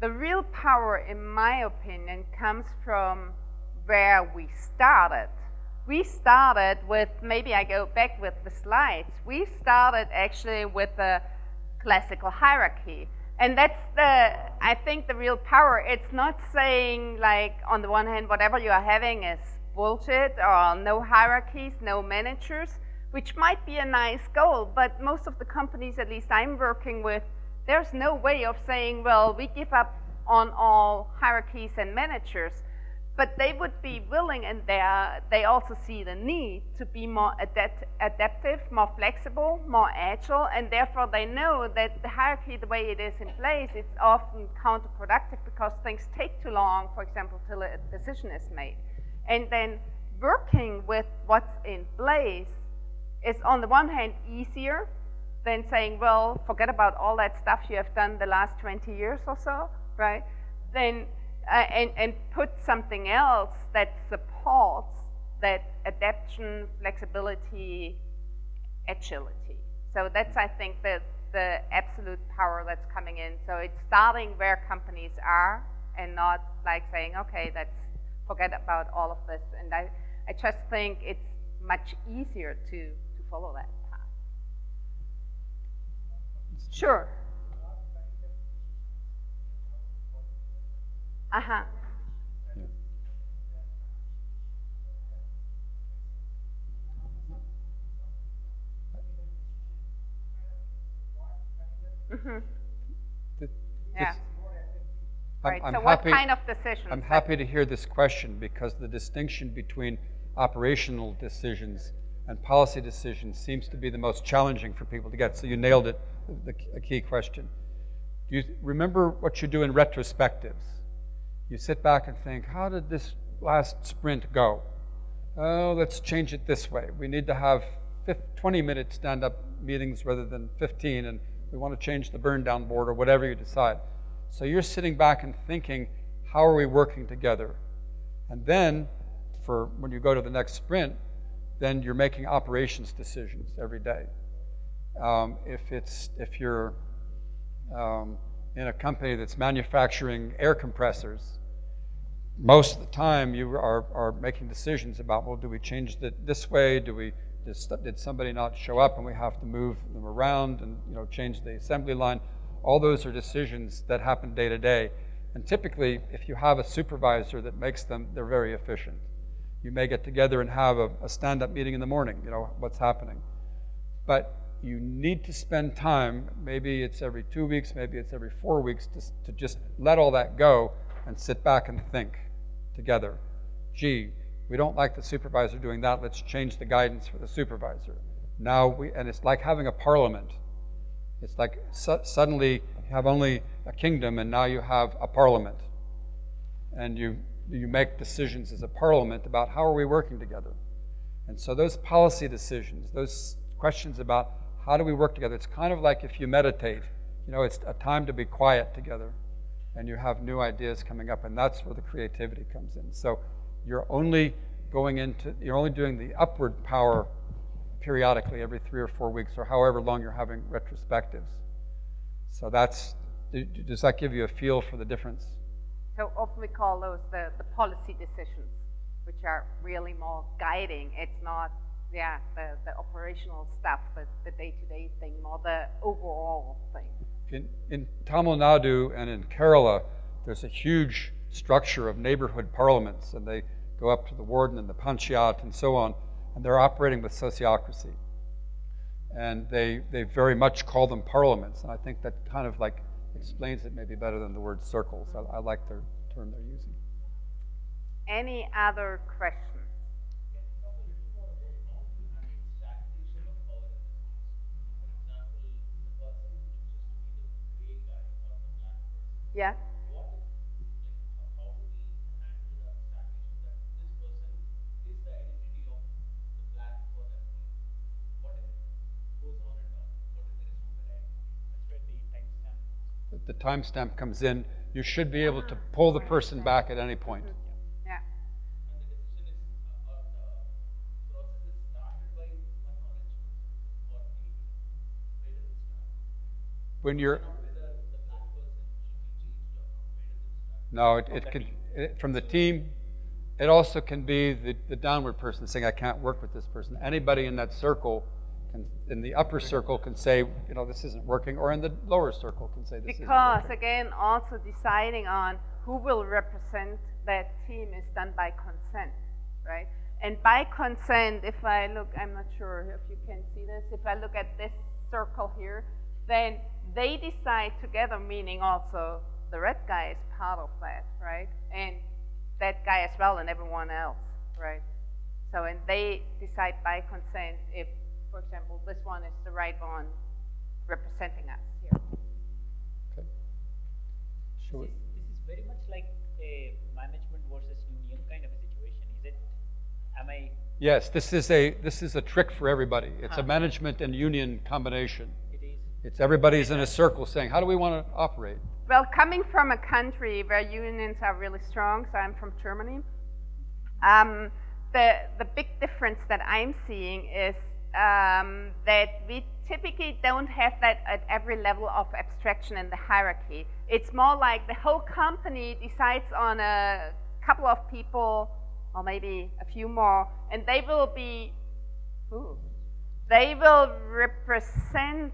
the real power, in my opinion, comes from where we started. We started with, maybe I go back with the slides, we started actually with a classical hierarchy. And that's I think the real power. It's not saying like, on the one hand, whatever you are having is bullshit, or no hierarchies, no managers, which might be a nice goal, but most of the companies, at least I'm working with, there's no way of saying, well, we give up on all hierarchies and managers. But they would be willing, and they also see the need to be more adaptive, more flexible, more agile, and therefore they know that the hierarchy, the way it is in place, it's often counterproductive because things take too long, for example, till a decision is made. And then working with what's in place is, on the one hand, easier than saying, well, forget about all that stuff you have done the last 20 years or so, right? Then and put something else that supports that adaptation, flexibility, agility. So that's, I think, the absolute power that's coming in. So it's starting where companies are and not like saying, okay, let's forget about all of this. And I just think it's much easier to follow that path. Sure. Uh-huh. Mm-hmm. Yeah. Right. So what kind of decisions? I'm happy to hear this question, because the distinction between operational decisions and policy decisions seems to be the most challenging for people to get. So you nailed it, a key question. Do you remember what you do in retrospectives? You sit back and think, how did this last sprint go? Oh, let's change it this way. We need to have 20-minute stand-up meetings rather than 15, and we want to change the burn-down board or whatever you decide. So you're sitting back and thinking, how are we working together? And then, for when you go to the next sprint, then you're making operations decisions every day. If you're in a company that's manufacturing air compressors, most of the time you are making decisions about, well, do we change it this way? Did somebody not show up and we have to move them around and change the assembly line? All those are decisions that happen day to day. And typically, if you have a supervisor that makes them, they're very efficient. You may get together and have a stand-up meeting in the morning, what's happening. But you need to spend time, maybe it's every 2 weeks, maybe it's every 4 weeks, to just let all that go and sit back and think together. Gee, we don't like the supervisor doing that, let's change the guidance for the supervisor. And it's like having a parliament. It's like suddenly you have only a kingdom and now you have a parliament. And you make decisions as a parliament about how are we working together. And so those policy decisions, those questions about how do we work together, it's kind of like if you meditate. It's a time to be quiet together and you have new ideas coming up, and that's where the creativity comes in. So you're only doing the upward power periodically every 3 or 4 weeks, or however long you're having retrospectives. So does that give you a feel for the difference? So often we call those the policy decisions, which are really more guiding. It's not, the operational stuff, but the day-to-day thing, more the overall thing. In Tamil Nadu and in Kerala, there's a huge structure of neighborhood parliaments, and they go up to the warden and the panchayat and so on, and they're operating with sociocracy. And they very much call them parliaments, and I think that kind of like explains it maybe better than the word circles. I like the term they're using. Any other questions? Yeah. How do we handle the stagnation that this person is the identity of the black for that team? What if it goes on and on? What if there is no variety? That's where the timestamp comes in. The timestamp comes in. You should be able to pull the person back at any point. Yeah. And the decision is, or the process is started by one knowledge person or anybody. Where does it start? When you're No, it could, from the team, it also can be the downward person saying, I can't work with this person. Anybody in that circle, in the upper circle can say, you know, this isn't working, or in the lower circle can say this isn't working. Because, again, also deciding on who will represent that team is done by consent, right? And by consent, if I look, I'm not sure if you can see this, if I look at this circle here, then they decide together, meaning also the red guy is part of that, right? And that guy as well and everyone else, right? So, and they decide by consent if, for example, this one is the right one representing us here. Okay. Sure. This is very much like a management versus union kind of a situation, is it? Am I? Yes, this is a trick for everybody. It's a management and union combination. It is. It's everybody's in a circle saying, how do we want to operate? Well, coming from a country where unions are really strong, so I'm from Germany, the big difference that I'm seeing is that we typically don't have that at every level of abstraction in the hierarchy. It's more like the whole company decides on a couple of people, or maybe a few more, and they will be, they will represent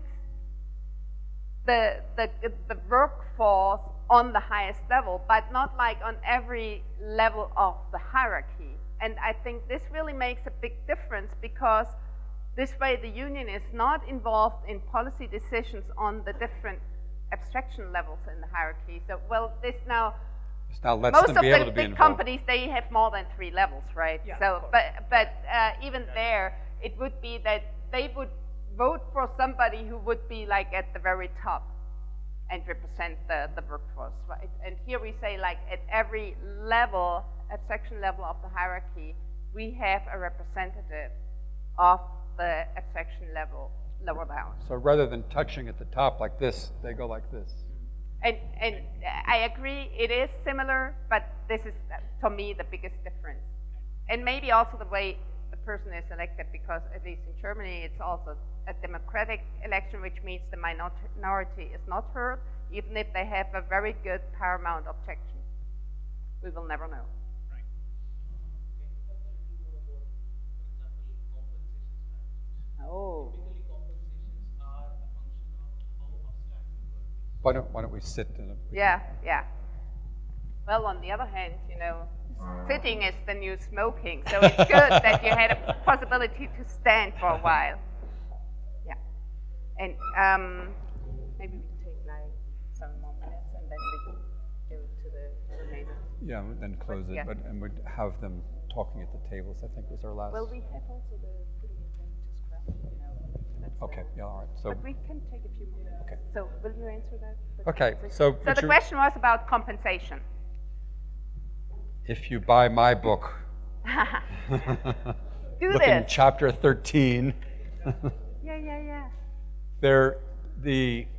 the workforce on the highest level, but not like on every level of the hierarchy. And I think this really makes a big difference, because this way the union is not involved in policy decisions on the different abstraction levels in the hierarchy. So, well, this now, most of the big companies, they have more than 3 levels, right? Yeah, so, but even there, it would be that they would vote for somebody who would be like at the very top and represent the workforce, right? And here we say, like, at every level, abstraction level of the hierarchy, we have a representative of the abstraction level lower down. So rather than touching at the top like this, they go like this. And I agree, it is similar, but this is, for me, the biggest difference. And maybe also the way the person is elected, because at least in Germany, it's also a democratic election, which means the minority is not heard, even if they have a very good paramount objection. We will never know. Right. Can you talk a little more about, for example, compensation strategies? Oh. Typically, compensations are a function of how abstract the work is. Why don't we sit in a... Yeah. Well, on the other hand, you know, sitting is the new smoking, so it's good that you had a possibility to stand for a while. Yeah. And maybe we can take like 7 more minutes and then we can go to the remainder. Yeah, then close it, Yeah. and we'd have them talking at the tables, I think was our last... Well, we have also the putting it into scrap, you know. That's Okay, yeah, all right. So, but we can take a few more minutes. Okay. So will you answer that? Okay, So the Richard, question was about compensation. if you buy my book, Do look in this. chapter 13, Yeah. the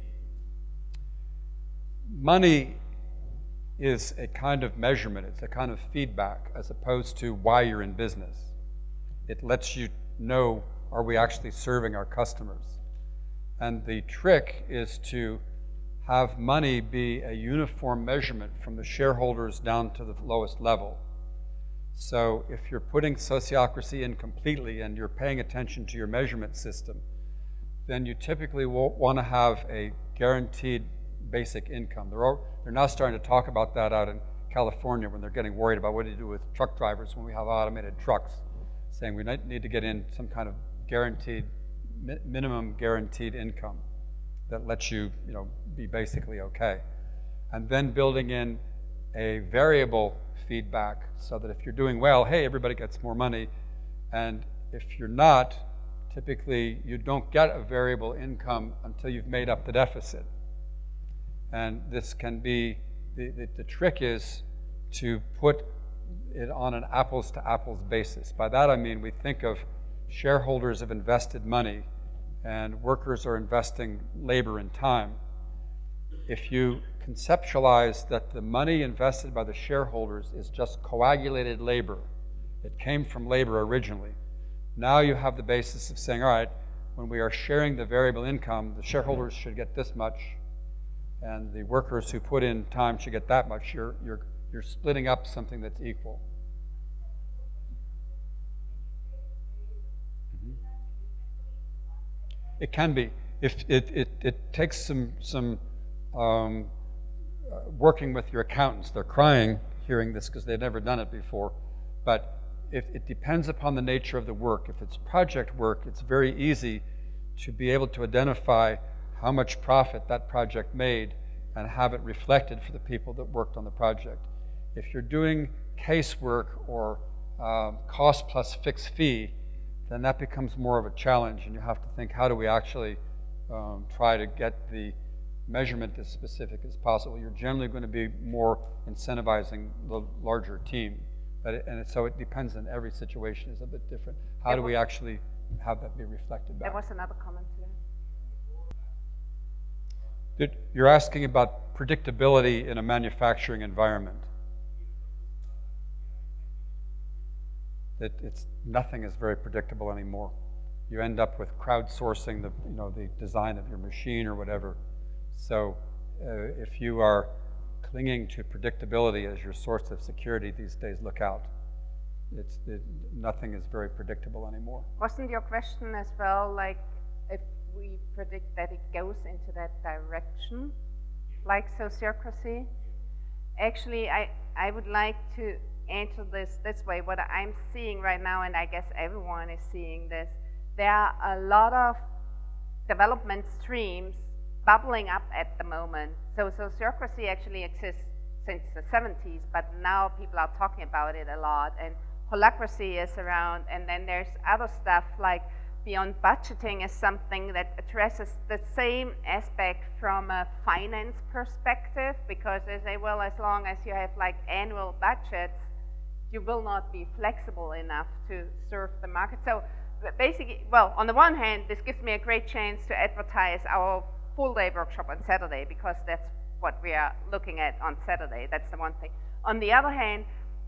money is a kind of measurement, it's a kind of feedback, as opposed to why you're in business. It lets you know, are we actually serving our customers? And the trick is to have money be a uniform measurement from the shareholders down to the lowest level. So if you're putting Sociocracy in completely and you're paying attention to your measurement system, then you typically will want to have a guaranteed basic income. They're now starting to talk about that out in California, when they're getting worried about what do you do with truck drivers when we have automated trucks, saying we need to get in some kind of guaranteed, minimum guaranteed income that lets you, be basically okay. And then building in a variable feedback so that if you're doing well, hey, everybody gets more money. And if you're not, typically you don't get a variable income until you've made up the deficit. And this can be, the trick is to put it on an apples to apples basis. By that I mean we think of shareholders have invested money and workers are investing labor and time. If you conceptualize that the money invested by the shareholders is just coagulated labor, it came from labor originally. Now you have the basis of saying, all right, when we are sharing the variable income, the shareholders should get this much, and the workers who put in time should get that much. You're splitting up something that's equal. It can be. If it takes some working with your accountants. They're crying hearing this because they've never done it before. But if it depends upon the nature of the work. If it's project work, it's very easy to be able to identify how much profit that project made and have it reflected for the people that worked on the project. If you're doing casework or cost plus fixed fee, then that becomes more of a challenge, and you have to think, how do we actually try to get the measurement as specific as possible? You're generally going to be more incentivizing the larger team, so it depends on every situation is a bit different. How do we actually have that be reflected back? There was another comment to that. You're asking about predictability in a manufacturing environment. Nothing is very predictable anymore. You end up with crowdsourcing the design of your machine or whatever. So if you are clinging to predictability as your source of security these days, look out. Nothing is very predictable anymore. Wasn't your question as well, like, if we predict that it goes into that direction, like sociocracy? Actually, I would like to answer this way. What I'm seeing right now, and I guess everyone is seeing this, there are a lot of development streams bubbling up at the moment. So sociocracy actually exists since the 70s, but now people are talking about it a lot, and holacracy is around, and then there's other stuff like beyond budgeting is something that addresses the same aspect from a finance perspective, because they say, well, as long as you have like annual budgets, you will not be flexible enough to serve the market. So basically, well, on the one hand, this gives me a great chance to advertise our full-day workshop on Saturday, because that's what we are looking at on Saturday. That's the one thing. On the other hand,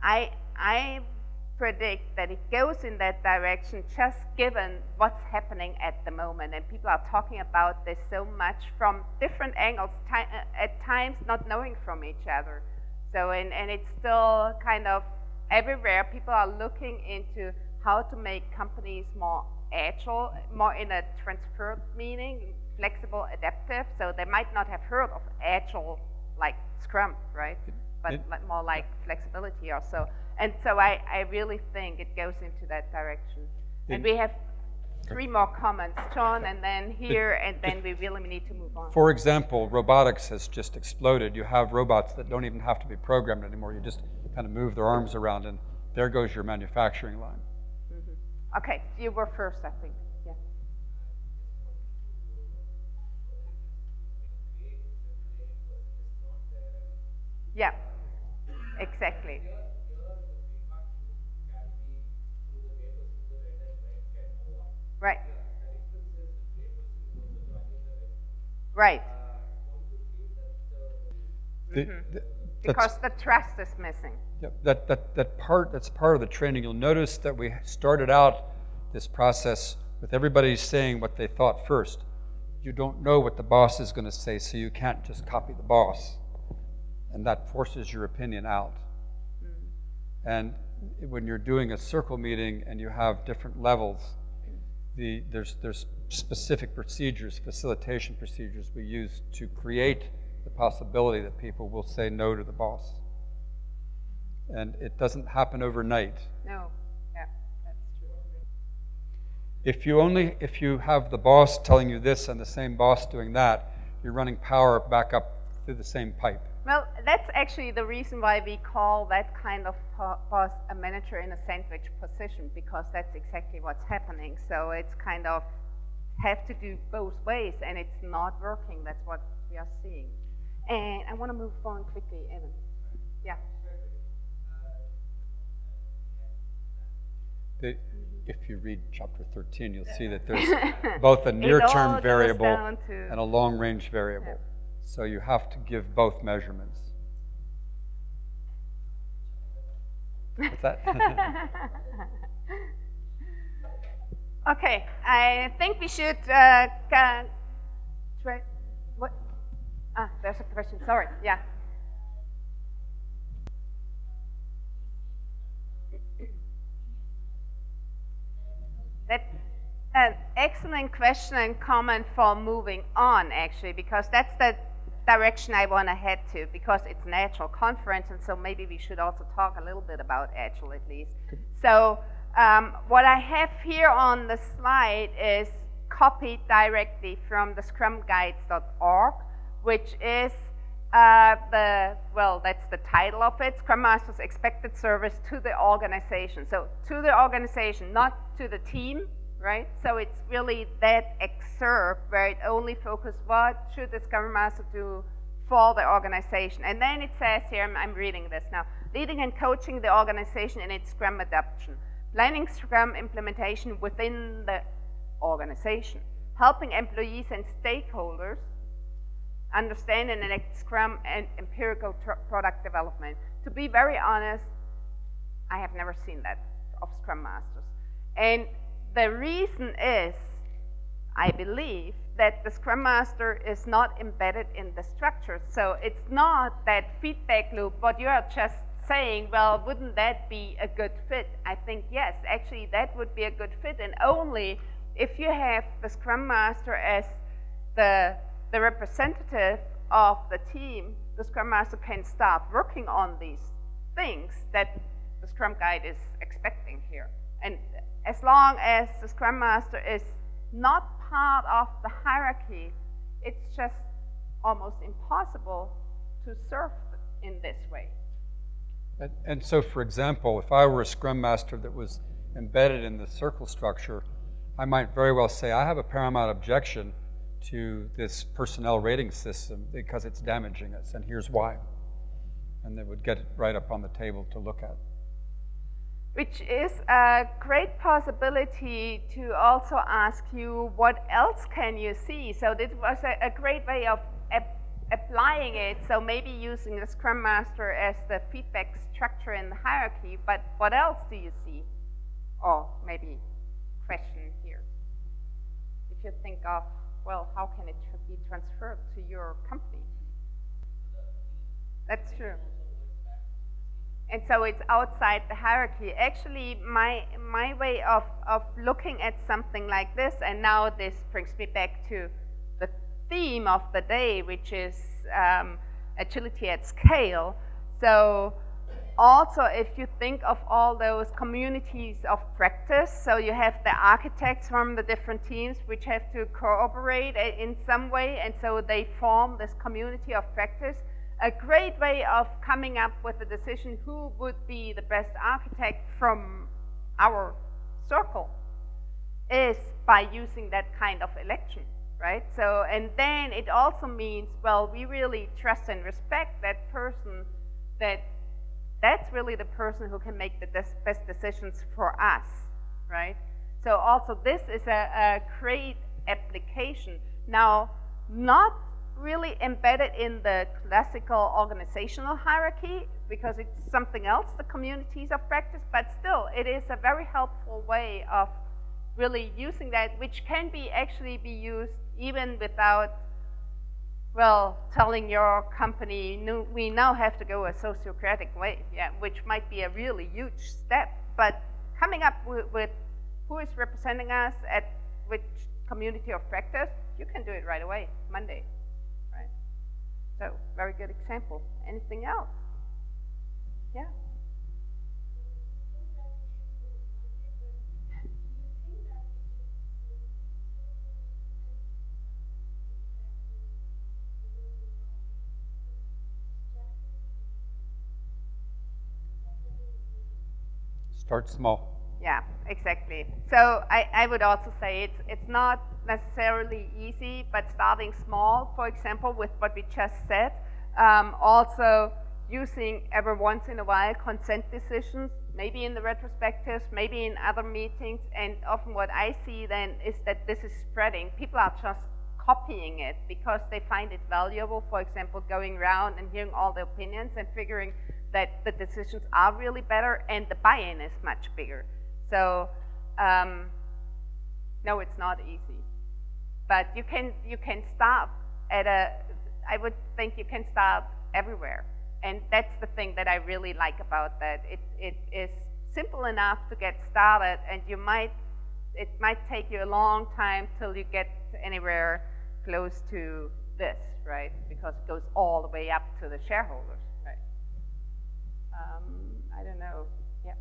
I predict that it goes in that direction just given what's happening at the moment. And people are talking about this so much from different angles, at times not knowing from each other. So, and it's still kind of everywhere. People are looking into how to make companies more agile, more in a transferred meaning, flexible, adaptive. So they might not have heard of agile like Scrum, right? But more like flexibility or so. And so I really think it goes into that direction. And we have 3 more comments, John, and then here, and then we really need to move on. For example, robotics has just exploded. You have robots that don't even have to be programmed anymore. You just kind of move their arms around, and there goes your manufacturing line. Mm-hmm. Okay, you were first, I think. Yeah. Yeah, exactly. Right. Right. Because the trust is missing. Yeah, that's part of the training. You'll notice that we started out this process with everybody saying what they thought first. You don't know what the boss is going to say, so you can't just copy the boss. And that forces your opinion out. And when you're doing a circle meeting and you have different levels, there's specific procedures, facilitation procedures we use to create the possibility that people will say no to the boss. And it doesn't happen overnight. No, yeah, that's true. If you have the boss telling you this and the same boss doing that, you're running power back up through the same pipe. Well, that's actually the reason why we call that kind of boss a manager in a sandwich position, because that's exactly what's happening. So it's kind of have to do both ways, and it's not working. That's what we are seeing. And I want to move on quickly, Evan. Yeah. If you read chapter 13, you'll see that there's both a near-term variable and a long-range variable. Yeah. So you have to give both measurements. What's that? Okay, I think we should try. What? Ah, there's a question. Sorry. Yeah. That's an excellent question and comment for moving on, actually, because that's the direction I want to head to, because it's an Agile conference, and so maybe we should also talk a little bit about Agile at least. So what I have here on the slide is copied directly from the scrumguides.org, which is that's the title of it, Scrum Master's Expected Service to the Organization. So to the organization, not to the team, right? So it's really that excerpt where it only focuses what should the Scrum Master do for the organization. And then it says here, I'm reading this now, leading and coaching the organization in its Scrum adoption, planning Scrum implementation within the organization, helping employees and stakeholders understand and enact Scrum and empirical product development. To be very honest, I have never seen that of Scrum Masters. And the reason is, I believe, that the Scrum Master is not embedded in the structure. So it's not that feedback loop, but you are just saying, well, wouldn't that be a good fit? I think, yes, actually that would be a good fit, and only if you have the Scrum Master as the representative of the team, the Scrum Master can start working on these things that the Scrum Guide is expecting here. And as long as the Scrum Master is not part of the hierarchy, it's just almost impossible to serve in this way. And so, for example, if I were a Scrum Master that was embedded in the circle structure, I might very well say, I have a paramount objection to this personnel rating system because it's damaging us, and here's why. And they would get it right up on the table to look at. Which is a great possibility to also ask you, what else can you see? So this was a great way of applying it, so maybe using the Scrum Master as the feedback structure in the hierarchy, but what else do you see? Or maybe question here. If you think of, well, how can it be transferred to your company? That's true. And so it's outside the hierarchy. Actually, my way of looking at something like this, and now this brings me back to the theme of the day, which is agility at scale. So also, if you think of all those communities of practice, so you have the architects from the different teams which have to cooperate in some way, and so they form this community of practice. A great way of coming up with a decision who would be the best architect from our circle is by using that kind of election, right? So, and then it also means, well, we really trust and respect that person, that's really the person who can make the best decisions for us, right? So also this is a great application. Now, not really embedded in the classical organizational hierarchy, because it's something else, the communities of practice, but still, it is a very helpful way of really using that, which can be actually be used even without, well, telling your company, no, we now have to go a sociocratic way, yeah, which might be a really huge step, but coming up with who is representing us at which community of practice, you can do it right away, Monday. So, very good example. Anything else? Yeah. Start small. Yeah, exactly. So I would also say it's not necessarily easy, but starting small, for example, with what we just said, also using every once in a while consent decisions, maybe in the retrospectives, maybe in other meetings, and often what I see then is that this is spreading. People are just copying it because they find it valuable, for example, going around and hearing all the opinions and figuring that the decisions are really better and the buy-in is much bigger. So, no, it's not easy. But you can start at I would think you can start everywhere. And that's the thing that I really like about that. It is simple enough to get started, and it might take you a long time till you get anywhere close to this, right? Because it goes all the way up to the shareholders, right? I don't know. Yeah.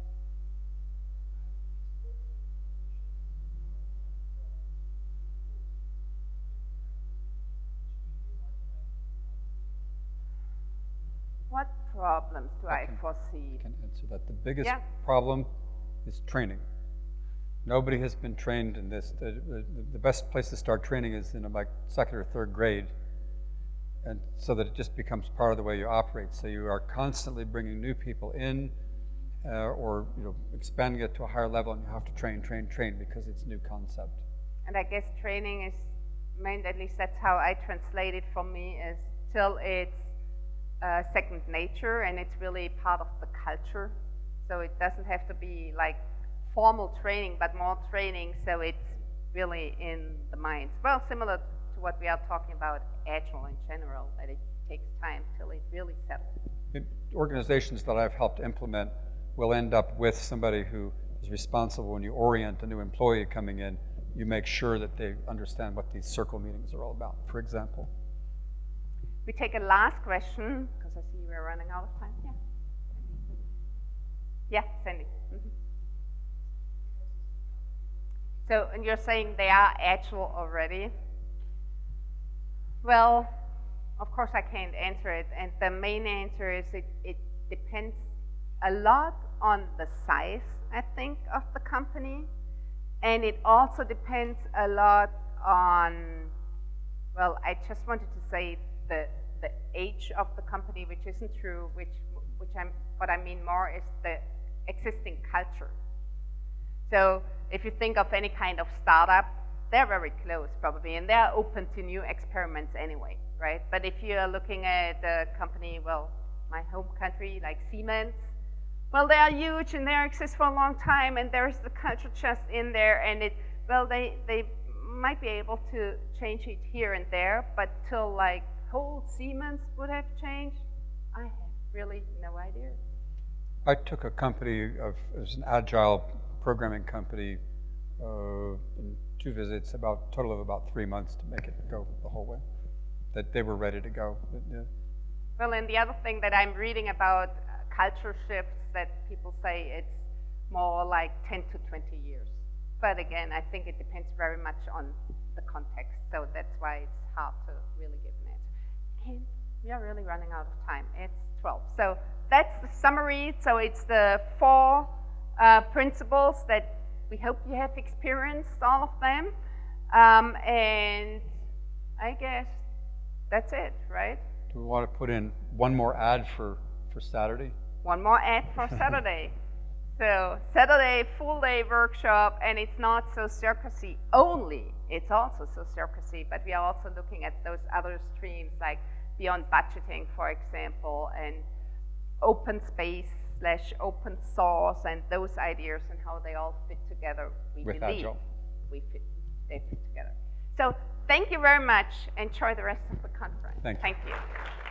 What problems do I foresee? I can answer that. The biggest problem is training. Nobody has been trained in this. The best place to start training is in like second or third grade, and so that it just becomes part of the way you operate. So you are constantly bringing new people in, or expanding it to a higher level, and you have to train because it's a new concept. And I guess training is meant, at least that's how I translate it for me, is till it's second nature and it's really part of the culture. So it doesn't have to be like formal training, but more training so it's really in the minds. Well, similar to what we are talking about Agile in general, that it takes time till it really settles. Organizations that I've helped implement will end up with somebody who is responsible. When you orient a new employee coming in, you make sure that they understand what these circle meetings are all about, for example. We take a last question, because I see we're running out of time. Yeah. Yeah, Sandy. Mm-hmm. So, and you're saying they are Agile already? Well, of course I can't answer it, and the main answer is it depends a lot on the size, I think, of the company, and it also depends a lot on, well, I just wanted to say the age of the company, which isn't true, what I mean more is the existing culture. So if you think of any kind of startup, they're very close probably, and they're open to new experiments anyway, right? But if you're looking at a company, well, my home country, like Siemens, well, they are huge and they exist for a long time, and there's the culture just in there, and they might be able to change it here and there, but till like whole Siemens would have changed, I have really no idea. I took a company it was an agile programming company, in 2 visits, total of about 3 months to make it go the whole way. That they were ready to go. But, yeah. Well, and the other thing that I'm reading about culture shifts, that people say it's more like 10 to 20 years. But again, I think it depends very much on the context. So that's why it's hard to really give an answer. And we are really running out of time. It's 12. So that's the summary. So it's the 4 principles that we hope you have experienced, all of them. And I guess that's it, right? Do we want to put in one more ad for Saturday? One more ad for Saturday. So Saturday, full day workshop, and it's not Sociocracy only, it's also Sociocracy, but we are also looking at those other streams like beyond budgeting, for example, and open space / open source, and those ideas and how they all fit together. We With believe Agile. they fit together. So thank you very much. Enjoy the rest of the conference. Thank you. Thank you.